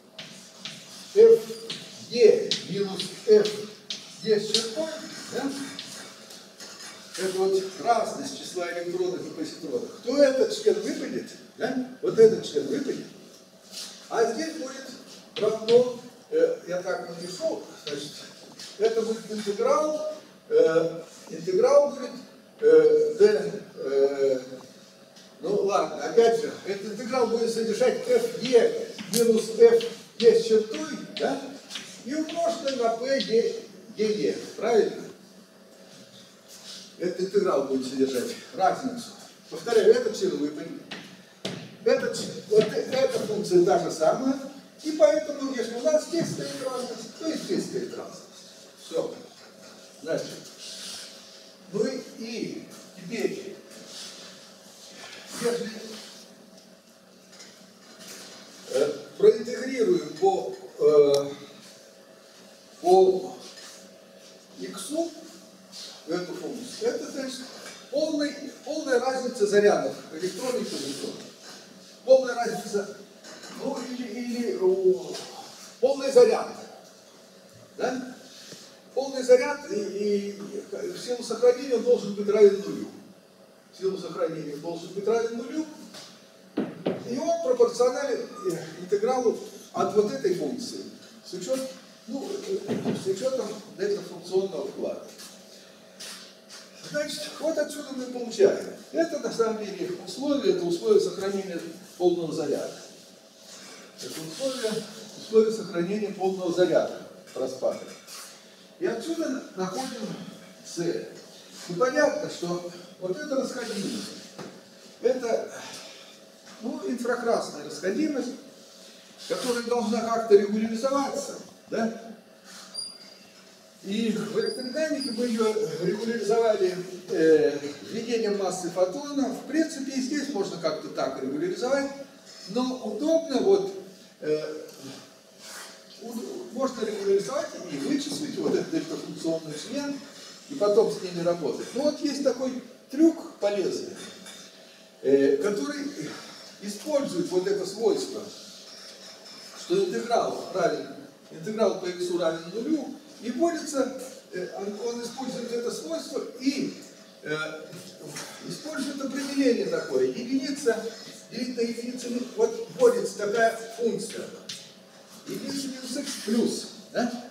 f e минус f e с чертой, да? Это вот разность числа электронов и позитронов, то этот член выпадет, да? Вот этот член выпадет, а здесь будет равно, э, я так напишу, значит, это будет интеграл, э, интеграл будет э, d, э, ну ладно, опять же, этот интеграл будет содержать fe минус f e с чертой, да, и умноженное на p e, e, правильно? Этот интеграл будет содержать разницу. Повторяю, этот член выпадет. Этот, вот эта функция та же самая, и поэтому, если у нас здесь стоит разность, то и здесь стоит разность. Все. Значит, ну и, и теперь, если э, проинтегрируем по, э, по x эту функцию, это значит полный, полная разница зарядов электронов и позитронов. Полная разница, ну или, или о, полный заряд. Да? Полный заряд, и, и в силу сохранения он должен быть равен нулю. В силу сохранения он должен быть равен нулю. И он пропорционален интегралу от вот этой функции с учетом, ну, с учетом этого функционного вклада. Значит, вот отсюда мы получаем. Это на самом деле условие, это условие сохранения полного заряда. Это условие, условие сохранения полного заряда распада. И отсюда находим C. И понятно, что вот эта расходимость, это ну, инфракрасная расходимость, которая должна как-то регуляризоваться, да? И в электродинамике мы ее регуляризовали э, введением массы фотона. В принципе, и здесь можно как-то так регуляризовать, но удобно вот э, можно регуляризовать и вычислить вот этот дельтафункционный член, и потом с ними работать. Но вот есть такой трюк полезный, э, который использует вот это свойство, что интеграл равен, интеграл по x равен нулю, и вводится, э, он, он использует это свойство и э, использует определение такое, единица, делить на единицу, вот вводится такая функция. Единица минус x плюс, да?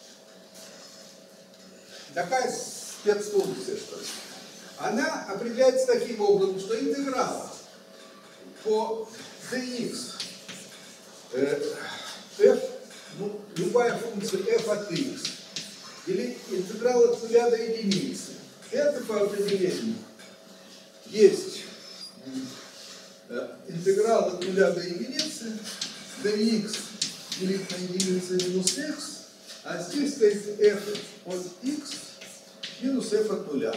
Такая спецфункция, что ли. Она определяется таким образом, что интеграл по dx э, f, ну, любая функция f от x, или интеграл от нуля до единицы, это по определению есть э, интеграл от нуля до единицы, dx делить на единицу минус x, а здесь стоит f от x минус f от нуля.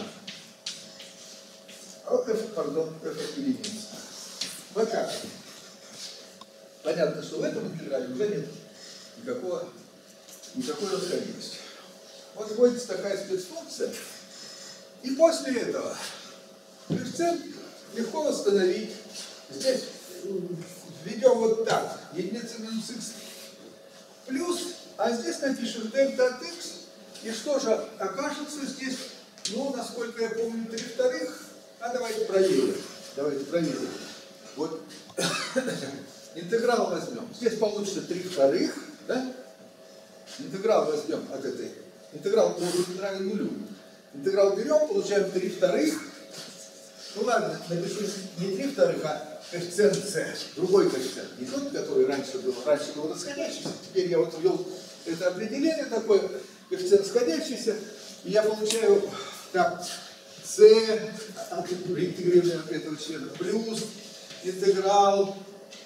F, пардон, f от единицы. Вот так. Понятно, что в этом интеграле уже нет никакого, никакой расходимости. Вот вводится такая спецфункция, и после этого коэффициент легко восстановить. Здесь введем вот так, единица минус x плюс, а здесь напишем дельта от x, и что же окажется здесь, ну, насколько я помню, три вторых, а давайте проверим, давайте проверим. Вот интеграл возьмем, здесь получится три вторых, да? Интеграл возьмем от этой, интеграл может быть равен нулю. Интеграл берем, получаем три вторых, ну ладно, напишу не три вторых, а коэффициент c, другой коэффициент, не тот, который раньше был, раньше был расходящийся, теперь я вот ввел это определение такое, коэффициент сходящийся, и я получаю так, c от интегрированного от этого члена плюс интеграл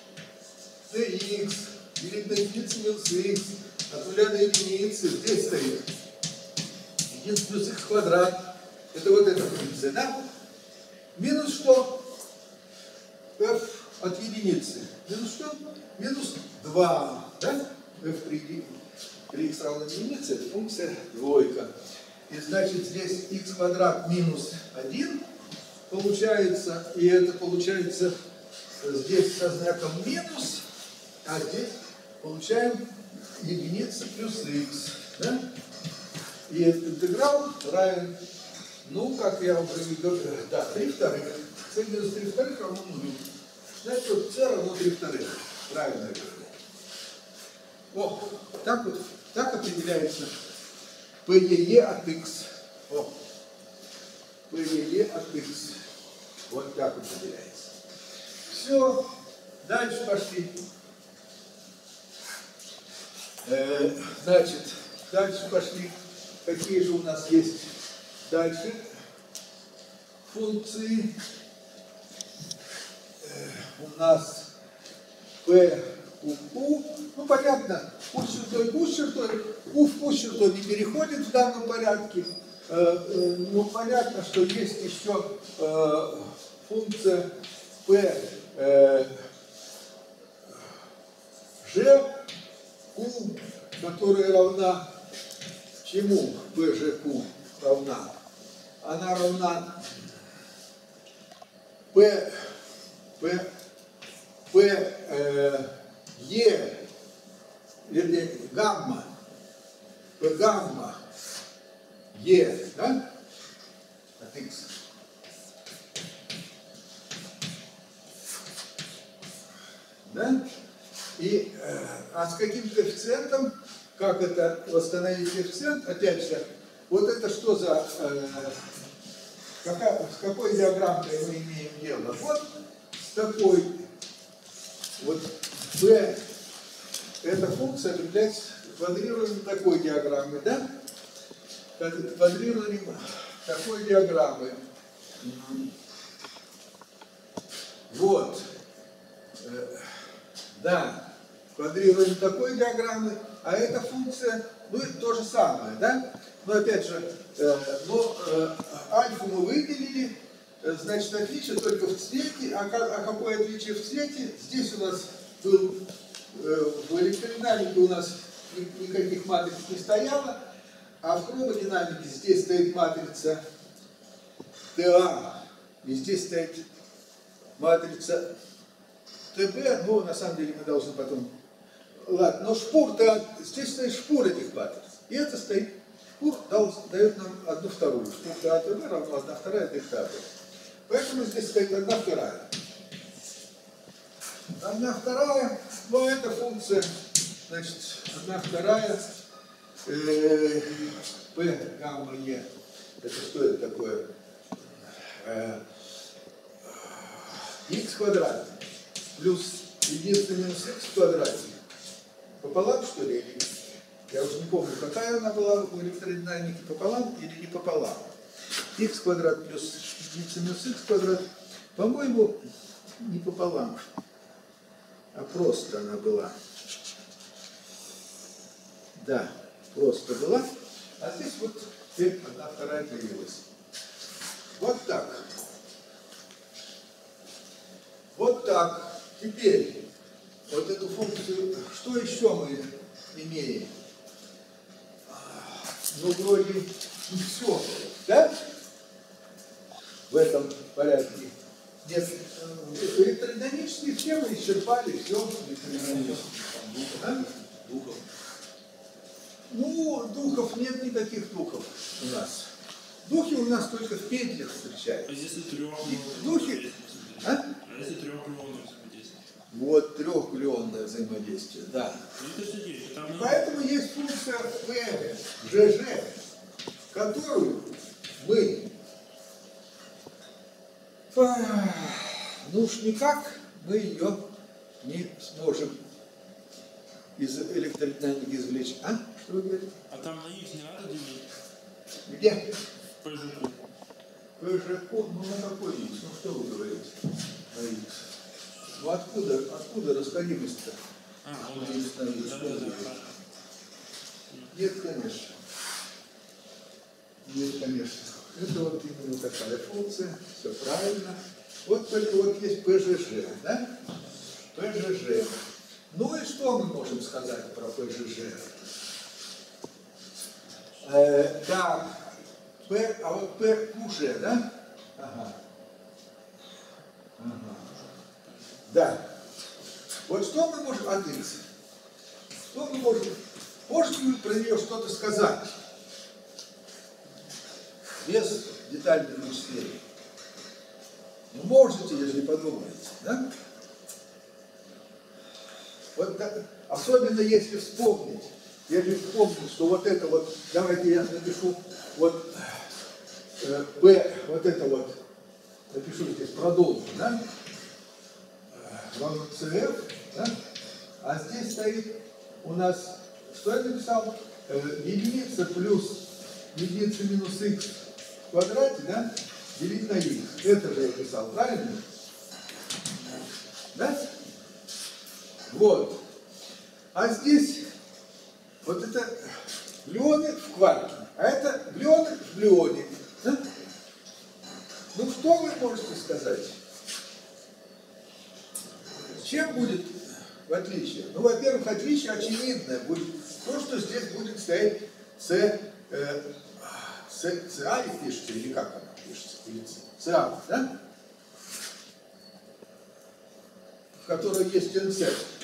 dx делить на единицу минус x от нуля до единицы, здесь стоит единица плюс x квадрат, это вот эта функция, да? Минус что? f от единицы. Минус что? Минус два, да? f при, при x равно единице, это функция двойка. И значит здесь x квадрат минус один получается, и это получается здесь со знаком минус, а здесь получаем единица плюс x, да? И этот интеграл равен, ну, как я уже говорил, да, три вторых. c минус три вторых равно нулю. Значит, вот c равно три вторых. Правильно я говорю. О, так вот, так определяется пэ е е от x. О, пэ е е от x. Вот так определяется. Все, дальше пошли. Э, значит, дальше пошли. Какие же у нас есть дальше функции? Э, у нас p у q. Ну, понятно, q с чертой, q с чертой. Q в q с чертой не переходит в данном порядке. Э, э, ну, понятно, что есть еще э, функция p э, g, q, которая равна чему p g q равна? Она равна p, p, p э, e, вернее, гамма, p гамма e, да, от x. Да? И, э, а с каким коэффициентом? Как это восстановить коэффициент? Опять же, вот это что за... Э, какая, с какой диаграммой мы имеем дело? Вот с такой... Вот b, эта функция определяется квадрированием такой диаграммы, да? Квадрированием такой диаграммы. Вот. Да. Квадрирование такой диаграммы, а эта функция Ну, это то же самое, да? Но опять же, э, но, э, альфу мы выделили, э, значит, отличие только в цвете. А, а какое отличие в цвете? Здесь у нас был, э, в электродинамике у нас никаких матриц не стояло, а в хромодинамике здесь стоит матрица ТА, и здесь стоит матрица ТБ, ну, на самом деле мы должны потом... Ладно, но шпур-то, здесь стоит шпур этих матриц, и это стоит, шпур дает нам одну вторую, шпур ТА-ТБ равно одна вторая дельта. Поэтому здесь стоит одна вторая. Одна вторая, ну, это функция, значит, одна вторая, э, P гамма Е, это что это такое? Э, Х квадрат плюс единица минус х в квадрате пополам, что ли, или я уже не помню, какая она была в электродинамике, пополам или не пополам. Х квадрат плюс единица минус х квадрат, по-моему, не пополам, а просто она была. Да, просто была. А здесь вот теперь одна вторая появилась. Вот так. Вот так. Теперь вот эту функцию, что еще мы имеем? Ну, вроде не все, да? В этом порядке. Нет, электродинамические схемы исчерпали все. А? Духов. Ну, духов нет никаких духов у нас. Духи у нас только в петлях встречаются. А если трех? Духи, а? А если трехглионное взаимодействие? Вот трехглионное взаимодействие, да. Ну, это же есть. Там Поэтому есть функция P, ЖЖ, которую мы, ну уж никак мы ее не сможем из электродинамики извлечь. А? Что вы говорите? А там на Х не надо делить? Где? ПЖК. ПЖК, ну на какой Х? Ну что вы говорите? На Х. Ну откуда, откуда расходимость-то? А, На вот Х, на Х, да, что да, вы да, говорите? да. Нет, конечно. Нет, конечно. Это вот именно такая функция, все правильно. Вот только вот есть ПЖЖ, да? ПЖЖ. Ну и что мы можем сказать про ПЖЖ? Э, так, П, а вот П КУЖ, да? Ага. Ага. Да. Вот что мы можем от Х? Что мы можем? Можете вы про нее что-то сказать? Без детальных вычислений. Ну, можете, если подумаете, да? Вот, да, особенно если вспомнить, если вспомнить, что вот это вот, давайте я напишу, вот э, Б, вот это вот, напишу здесь, продолжу, да? Равно ЦФ, да? А здесь стоит у нас, что я написал? Э, единица плюс единица минус х в квадрате, да? Делить на х. Это же я писал, правильно? Да? Вот. А здесь вот это глюоны в кварке, а это глюоны в глюоне. Да? Ну что вы можете сказать? Чем будет в отличие? Ну, во-первых, отличие очевидное будет то, что здесь будет стоять С, э, С, ЦА пишется, или как она пишется? Или ЦА, да? В которой есть НЦ.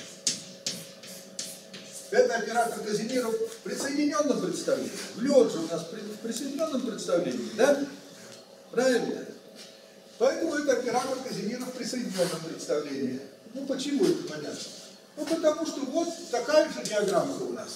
Это оператор Казимира в присоединенном представлении. Глюон же у нас в присоединенном представлении, да? Правильно? Поэтому это оператор Казимира в присоединенном представлении. Ну почему это понятно? Ну потому что вот такая же диаграмма у нас.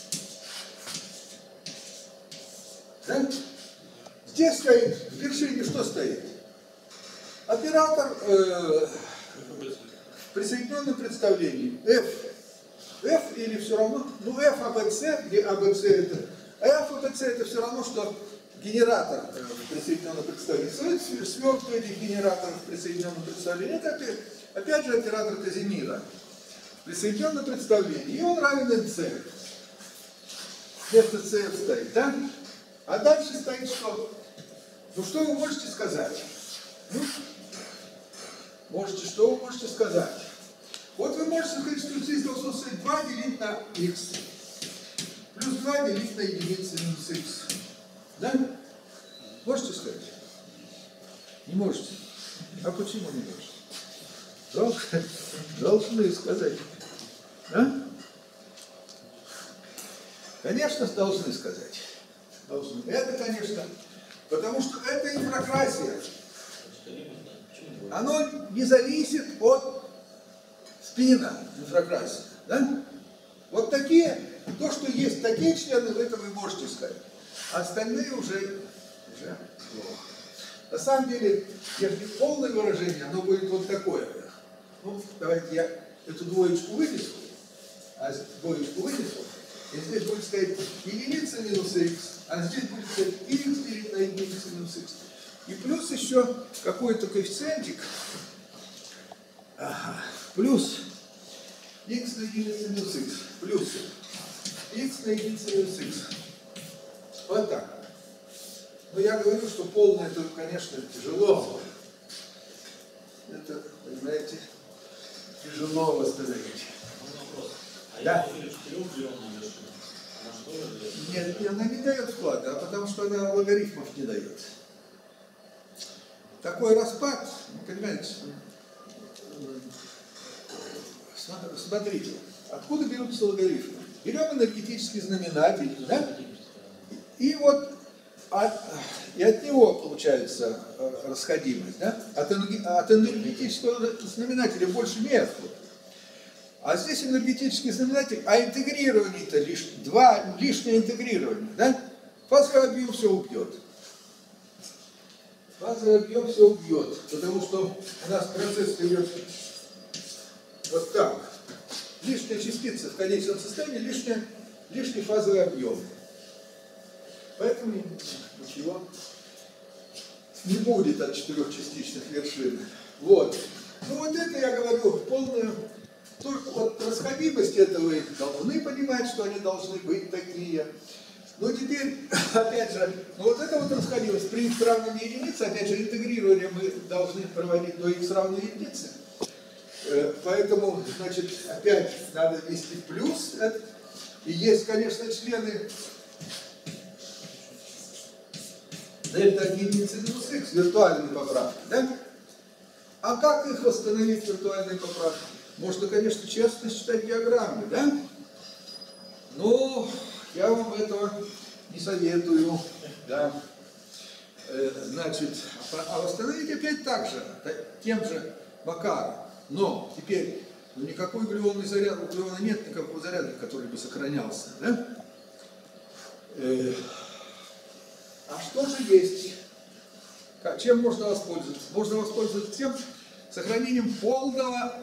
Да? Здесь стоит, в вершине что стоит? Оператор э, в присоединенном представлении. F. F или все равно, ну F А Б С, где А Б С это, F А Б С это все равно, что генератор э, в присоединенном представлении. Свертка этих генераторов в присоединенном представлении, это опять, опять же оператор Казимира в присоединенном представлении, и он равен эн цэ. вместо cf стоит, да? А дальше стоит что? Ну что вы можете сказать? Ну, можете, что вы можете сказать? Вот вы можете сказать, что здесь должно стоять два делить на x. Плюс два делить на единицу минус x. Да? Можете сказать? Не можете. А почему не можете? Должны, должны сказать. А? Конечно, должны сказать. Должны. Это, конечно, потому что это инфракрасия. Оно не зависит от спина инфракрасии. Да? Вот такие, то, что есть такие члены, вы это вы можете сказать. А остальные уже, уже плохо. На самом деле, если полное выражение, оно будет вот такое. Ну, давайте я эту двоечку вынесу, а двоечку вынесу, и здесь будет стоять единица минус x, а здесь будет стоять x делить на единицу минус x. И плюс еще какой-то коэффициентик, ага, плюс x на единицу минус x, плюс x на единицу минус x. Вот так. Но я говорю, что полное, это, конечно, тяжело. Это, понимаете, тяжело восстановить. Вопрос. А Да. если четырехмиллионная вершина, она что же дает? Нет, она не дает вклада, а потому что она логарифмов не дает. Такой распад, понимаете, смотрите, откуда берутся логарифмы? Берем энергетический знаменатель, да? И вот от, и от него получается расходимость, да? От, от энергетического знаменателя больше неоткуда. А здесь энергетический знаменатель, а интегрирование-то лишь два, лишнее интегрирование, да? Фазовый объем все убьет. Фазовый объем все убьет, потому что у нас процесс идет вот так. Лишняя частица в конечном состоянии, лишняя, лишний фазовый объем. Поэтому ничего не будет от четырехчастичных вершин. Вот. Ну вот это я говорю, полную, только вот расходимость этого вы должны понимать, что они должны быть такие. Но теперь, опять же, ну вот эта вот расходимость при x равном единице, опять же, интегрирование мы должны проводить до x равной единице. Поэтому, значит, опять надо ввести плюс. И есть, конечно, члены дельта от единицы минус x, виртуальные поправки, да? А как их восстановить, виртуальные поправки? Можно, конечно, честно считать диаграммы, да? Но я вам этого не советую, да? Значит, а восстановить опять так же, тем же макаром. Но теперь ну, никакой глюонный заряд, у глюона нет никакого заряда, который бы сохранялся, да? Э, а что же есть? Как, чем можно воспользоваться? Можно воспользоваться тем сохранением полного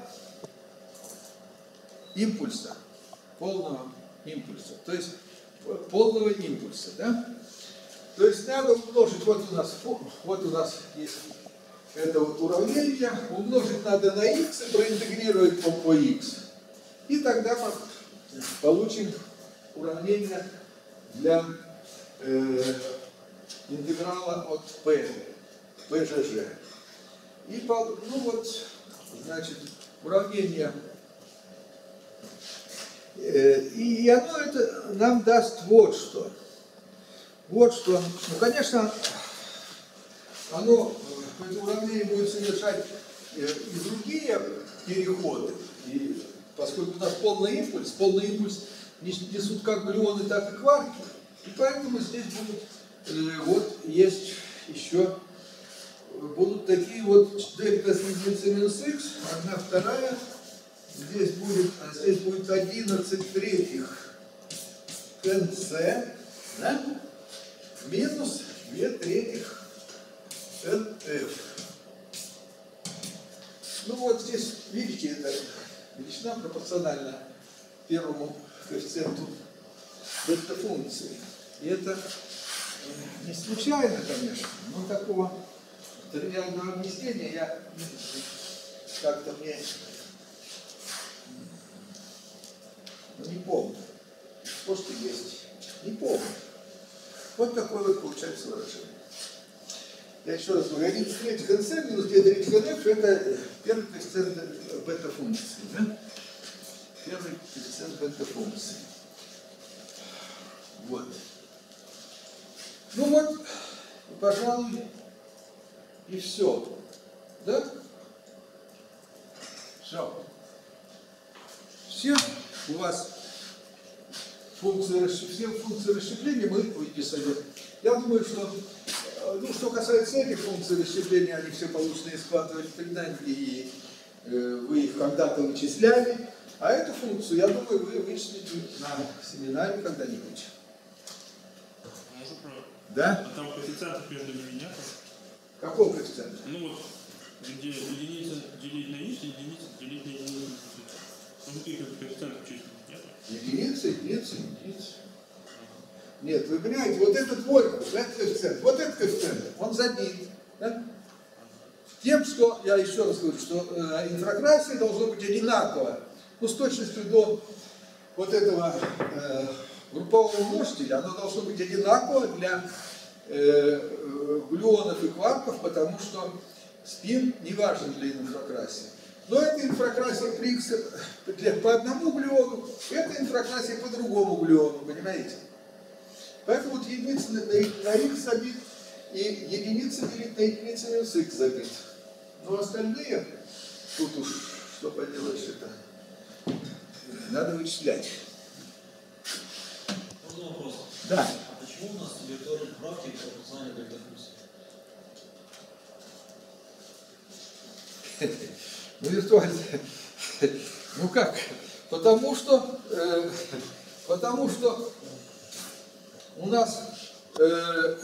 импульса. Полного импульса. То есть полного импульса, да? То есть надо умножить, вот у нас, вот у нас есть это вот уравнение, умножить надо на x и проинтегрировать по, по x. И тогда мы получим уравнение для э, интеграла от p, pgg. И по, ну вот, значит, уравнение, э, и оно это нам даст вот что. Вот что, ну конечно, оно, это уравнение будет содержать э, и другие переходы. И поскольку у нас полный импульс, полный импульс несут как глюоны, так и кварки, и поэтому здесь будут, э, вот есть еще, будут такие вот дельта с единицей минус x, одна вторая, здесь будет, а здесь будет одиннадцать третьих эн цэ, да? Минус две третьих эн эф. Ну вот здесь, видите, это величина пропорциональна первому коэффициенту дельта-функции. И это не случайно, конечно, но такого тривиального объяснения я как-то мне не помню. Может и есть. Не помню. Вот такое вот получается выражение. Я еще раз говорю, один третьих эн си минус две третьих эн эф это первый коэффициент бета-функции. Да? Первый коэффициент бета-функции. Вот. Ну вот, пожалуй, и все. Да? Все. Все у вас функции, все функции расщепления мы выписали. Я думаю, что, ну, что касается этих функций расщепления, они все получены из квантовой электrodинамики, и э, вы их когда-то вычисляли. А эту функцию, я думаю, вы вычислите на семинаре когда-нибудь. Может, правда. Да? А там коэффициентов между ними нет? Какого коэффициента? Ну вот, где единица делить на x, единица делить на единицу. Ну каких коэффициентов численных нет? Единица, единица, единица. Нет, вы понимаете, вот этот вольтов, этот коэффициент, вот этот коэффициент, он задит. Да? Тем, что, я еще раз говорю, что э, инфракрасие должно быть одинаково, ну, с точностью до вот этого э, группового множителя, оно должно быть одинаково для э, глюонов и кварков, потому что спин не важен для инфракрасия. Но это инфракрасие при X по одному глюону, это инфракрасие по другому глюону, понимаете? Поэтому вот единица на, на X забит, и единица делить на единицу минус X забит. Но остальные, тут уж что поделаешь, это надо вычислять. Можно вопрос? Да. А почему у нас виртуальные правки пропорциональны бета-функции? Ну, виртуально. Ну как? Потому что, э, потому что у нас, э,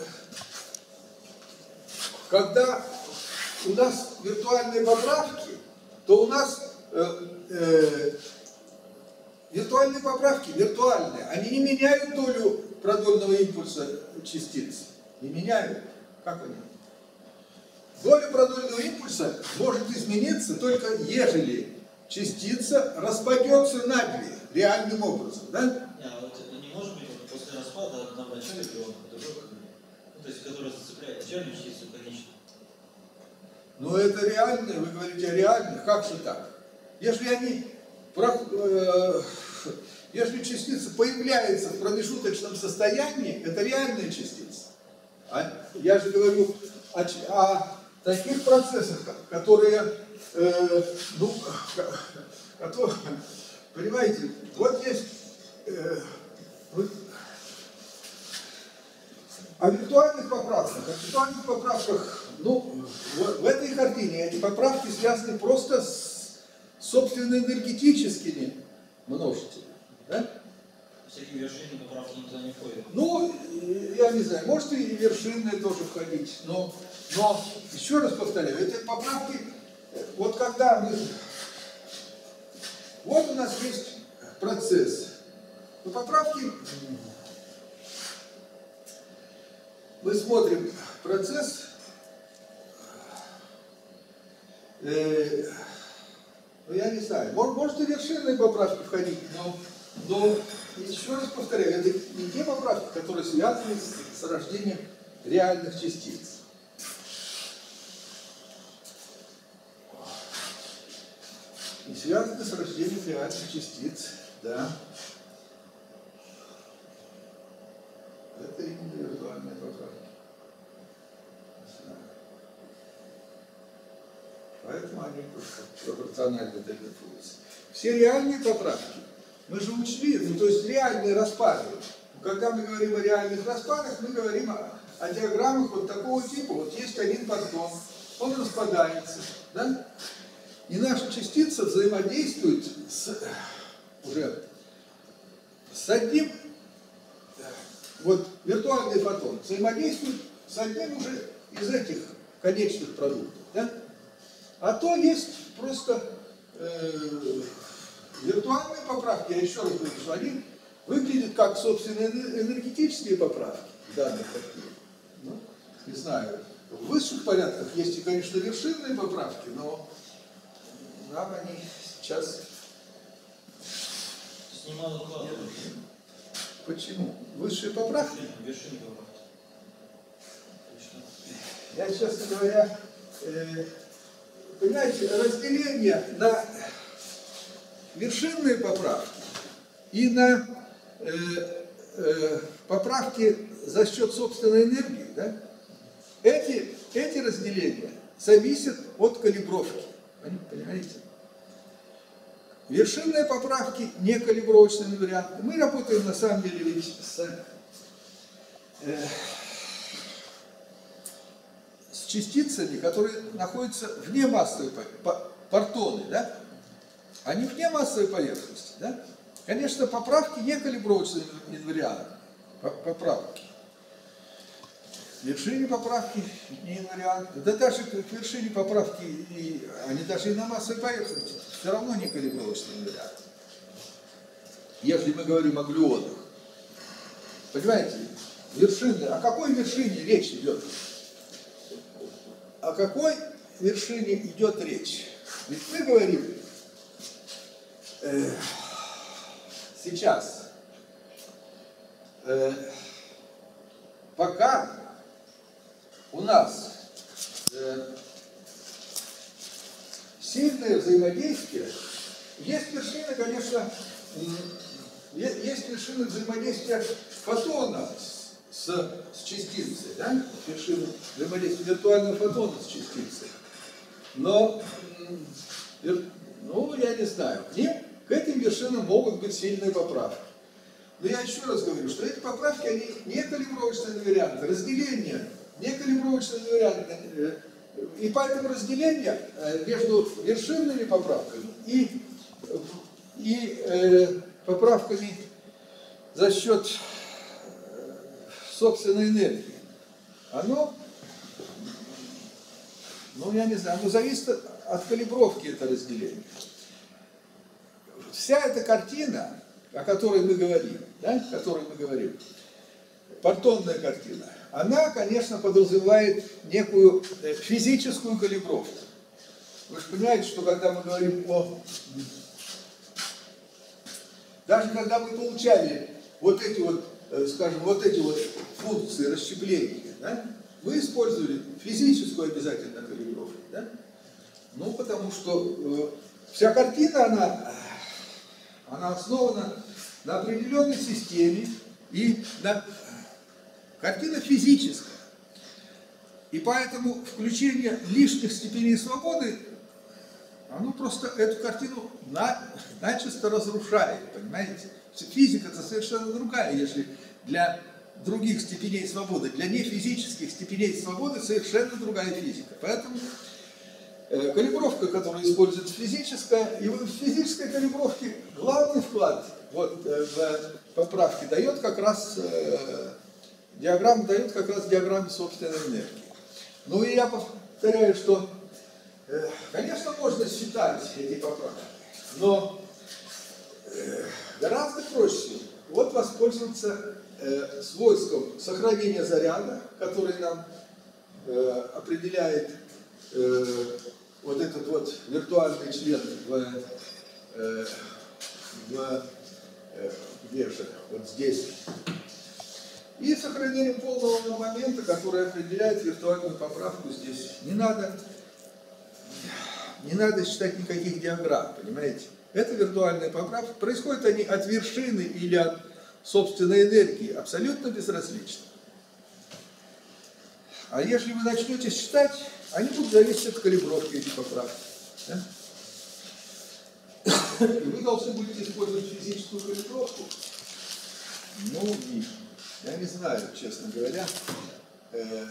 когда у нас виртуальные поправки, то у нас э, э, виртуальные поправки, виртуальные, они не меняют долю продольного импульса частиц. Не меняют. Как они? Доля продольного импульса может измениться только ежели частица распадется на две реальным образом. Да? Не, а вот это не может быть вот после распада одна в начале глюона, другой в конце. Ну, то есть, которая зацепляет начальную частицу и конечную. Но это реальные, вы говорите о реальных, как же так? Если они, э, если частица появляется в промежуточном состоянии, это реальная частица. А я же говорю о, о таких процессах, которые, э, ну, которые, понимаете, вот есть, э, вот, о виртуальных поправках, о виртуальных поправках, ну, в, в этой картине эти поправки связаны просто с, собственно, энергетическими множителями. Да? Всякие вершины поправки никуда не входят. Ну, я не знаю, может и вершинные тоже входить, но, но еще раз повторяю, эти поправки, вот когда мы, вот у нас есть процесс, но поправки, мы смотрим процесс, э, ну я не знаю, может, может и вершинные поправки входить, но, но еще раз повторяю, это не те поправки, которые связаны с, с рождением реальных частиц. И связаны с рождением реальных частиц, да. Это именно виртуальные поправки. Поэтому они пропорциональны этой функции. Все реальные поправки мы же учли, ну то есть реальные распады. Когда мы говорим о реальных распадах, мы говорим о, о диаграммах вот такого типа. Вот есть один партон, он распадается, да? И наша частица взаимодействует с, уже с одним, вот виртуальный фотон взаимодействует с одним уже из этих конечных продуктов, да? А то есть просто э, виртуальные поправки, я еще раз говорю, что они выглядят как, собственно, энергетические поправки данных таких. Ну, не знаю, в высших порядках есть и, конечно, вершинные поправки, но нам они сейчас... Снимал укладывать. Почему? Высшие поправки? Вершины поправки. Я, честно говоря, э, понимаете, разделение на вершинные поправки и на э, э, поправки за счет собственной энергии, да, эти, эти разделения зависят от калибровки. Понимаете? Вершинные поправки не калибровочные варианты. Мы работаем на самом деле ведь с, э, с частицами, которые находятся вне массовой поверхности, партоны, да? Они вне массовой поверхности, да? Конечно, поправки не калибровочные инварианты, поправки. Вершине поправки не инварианты. Да даже к вершине поправки, и, они даже и на массовой поверхности все равно не калибровочные инварианты. Если мы говорим о глюонах. Понимаете, вершины, о какой вершине речь идет? О какой вершине идет речь? Ведь мы говорим э, сейчас, э, пока у нас э, сильное взаимодействие, есть вершины, конечно, есть вершины взаимодействия фотона с, с частицей, да? Вершины взаимодействия виртуального фотона с частицей. Но, ну, я не знаю, к ним, к этим вершинам могут быть сильные поправки. Но я еще раз говорю, что эти поправки, они не калибровочные варианты, разделение не калибровочные варианты. И поэтому разделение между вершинными поправками и, и э, поправками за счет собственной энергии, оно, ну я не знаю, оно зависит от, от калибровки, это разделение. Вся эта картина, о которой мы говорим, да, о которой мы говорим, партонная картина, она, конечно, подразумевает некую физическую калибровку. Вы же понимаете, что когда мы говорим о... Даже когда мы получали вот эти вот, скажем, вот эти вот функции расщепления, да, мы использовали физическую обязательно калибровку, да? Ну, потому что э, вся картина, она, она основана на определенной системе и на... Картина физическая. И поэтому включение лишних степеней свободы, оно просто эту картину на, начисто разрушает, понимаете? Физика это совершенно другая, если для других степеней свободы, для нефизических степеней свободы совершенно другая физика. Поэтому э, калибровка, которая используется физическая, и в физической калибровке главный вклад вот, э, в поправке дает как раз... Э, Диаграмма дает как раз диаграмму собственной энергии. Ну и я повторяю, что, э, конечно, можно считать эти поправки, но э, гораздо проще вот воспользоваться э, свойством сохранения заряда, который нам э, определяет э, вот этот вот виртуальный член в, э, в э, где же, вот здесь. И сохранение полного момента, который определяет виртуальную поправку здесь. Не надо, не надо считать никаких диаграмм, понимаете? Это виртуальная поправка. Происходят они от вершины или от собственной энергии, абсолютно безразлично. А если вы начнете считать, они будут зависеть от калибровки этих поправок. Да? И вы должны будете использовать физическую калибровку. Ну, и я не знаю, честно говоря, э,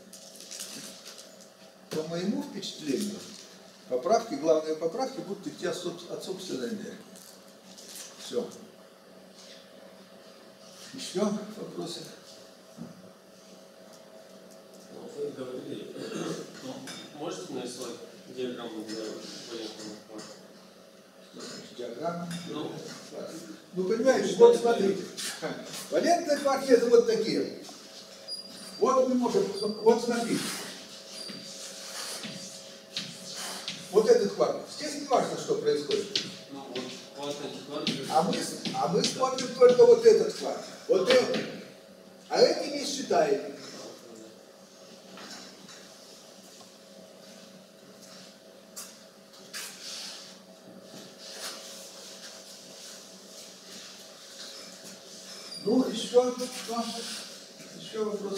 по моему впечатлению, поправки, главные поправки будут идти от, от собственной энергии. Все. Еще вопросы? Вы говорили, ну, можете нарисовать диаграмму для валентного кварта? Что значит диаграмма? Ну, Ну, понимаете, вот смотрите. Валентные кварки это вот такие. Вот мы можем, вот смотрите. Вот этот кварк. Здесь не важно, что происходит. ну вот кварт антикварк А мы, а мы смотрим только вот этот вклад. Вот этот. А эти не считаем. Ну, еще, что? Еще вопрос.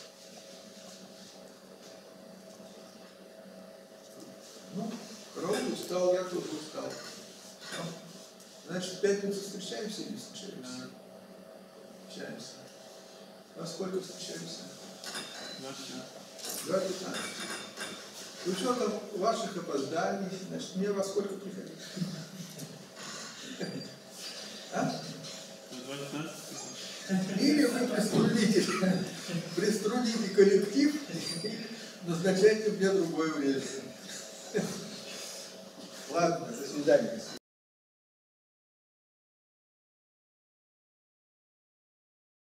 Ну, Кров устал, я тоже устал. Ну, значит, в пятницу встречаемся или не встречаемся? Встречаемся. Во сколько встречаемся? Два пятнадцать. С учетом ваших опозданий, значит, мне во сколько приходить? А? Или вы приструните, приструните коллектив и назначайте мне другое время. Ладно, до свидания.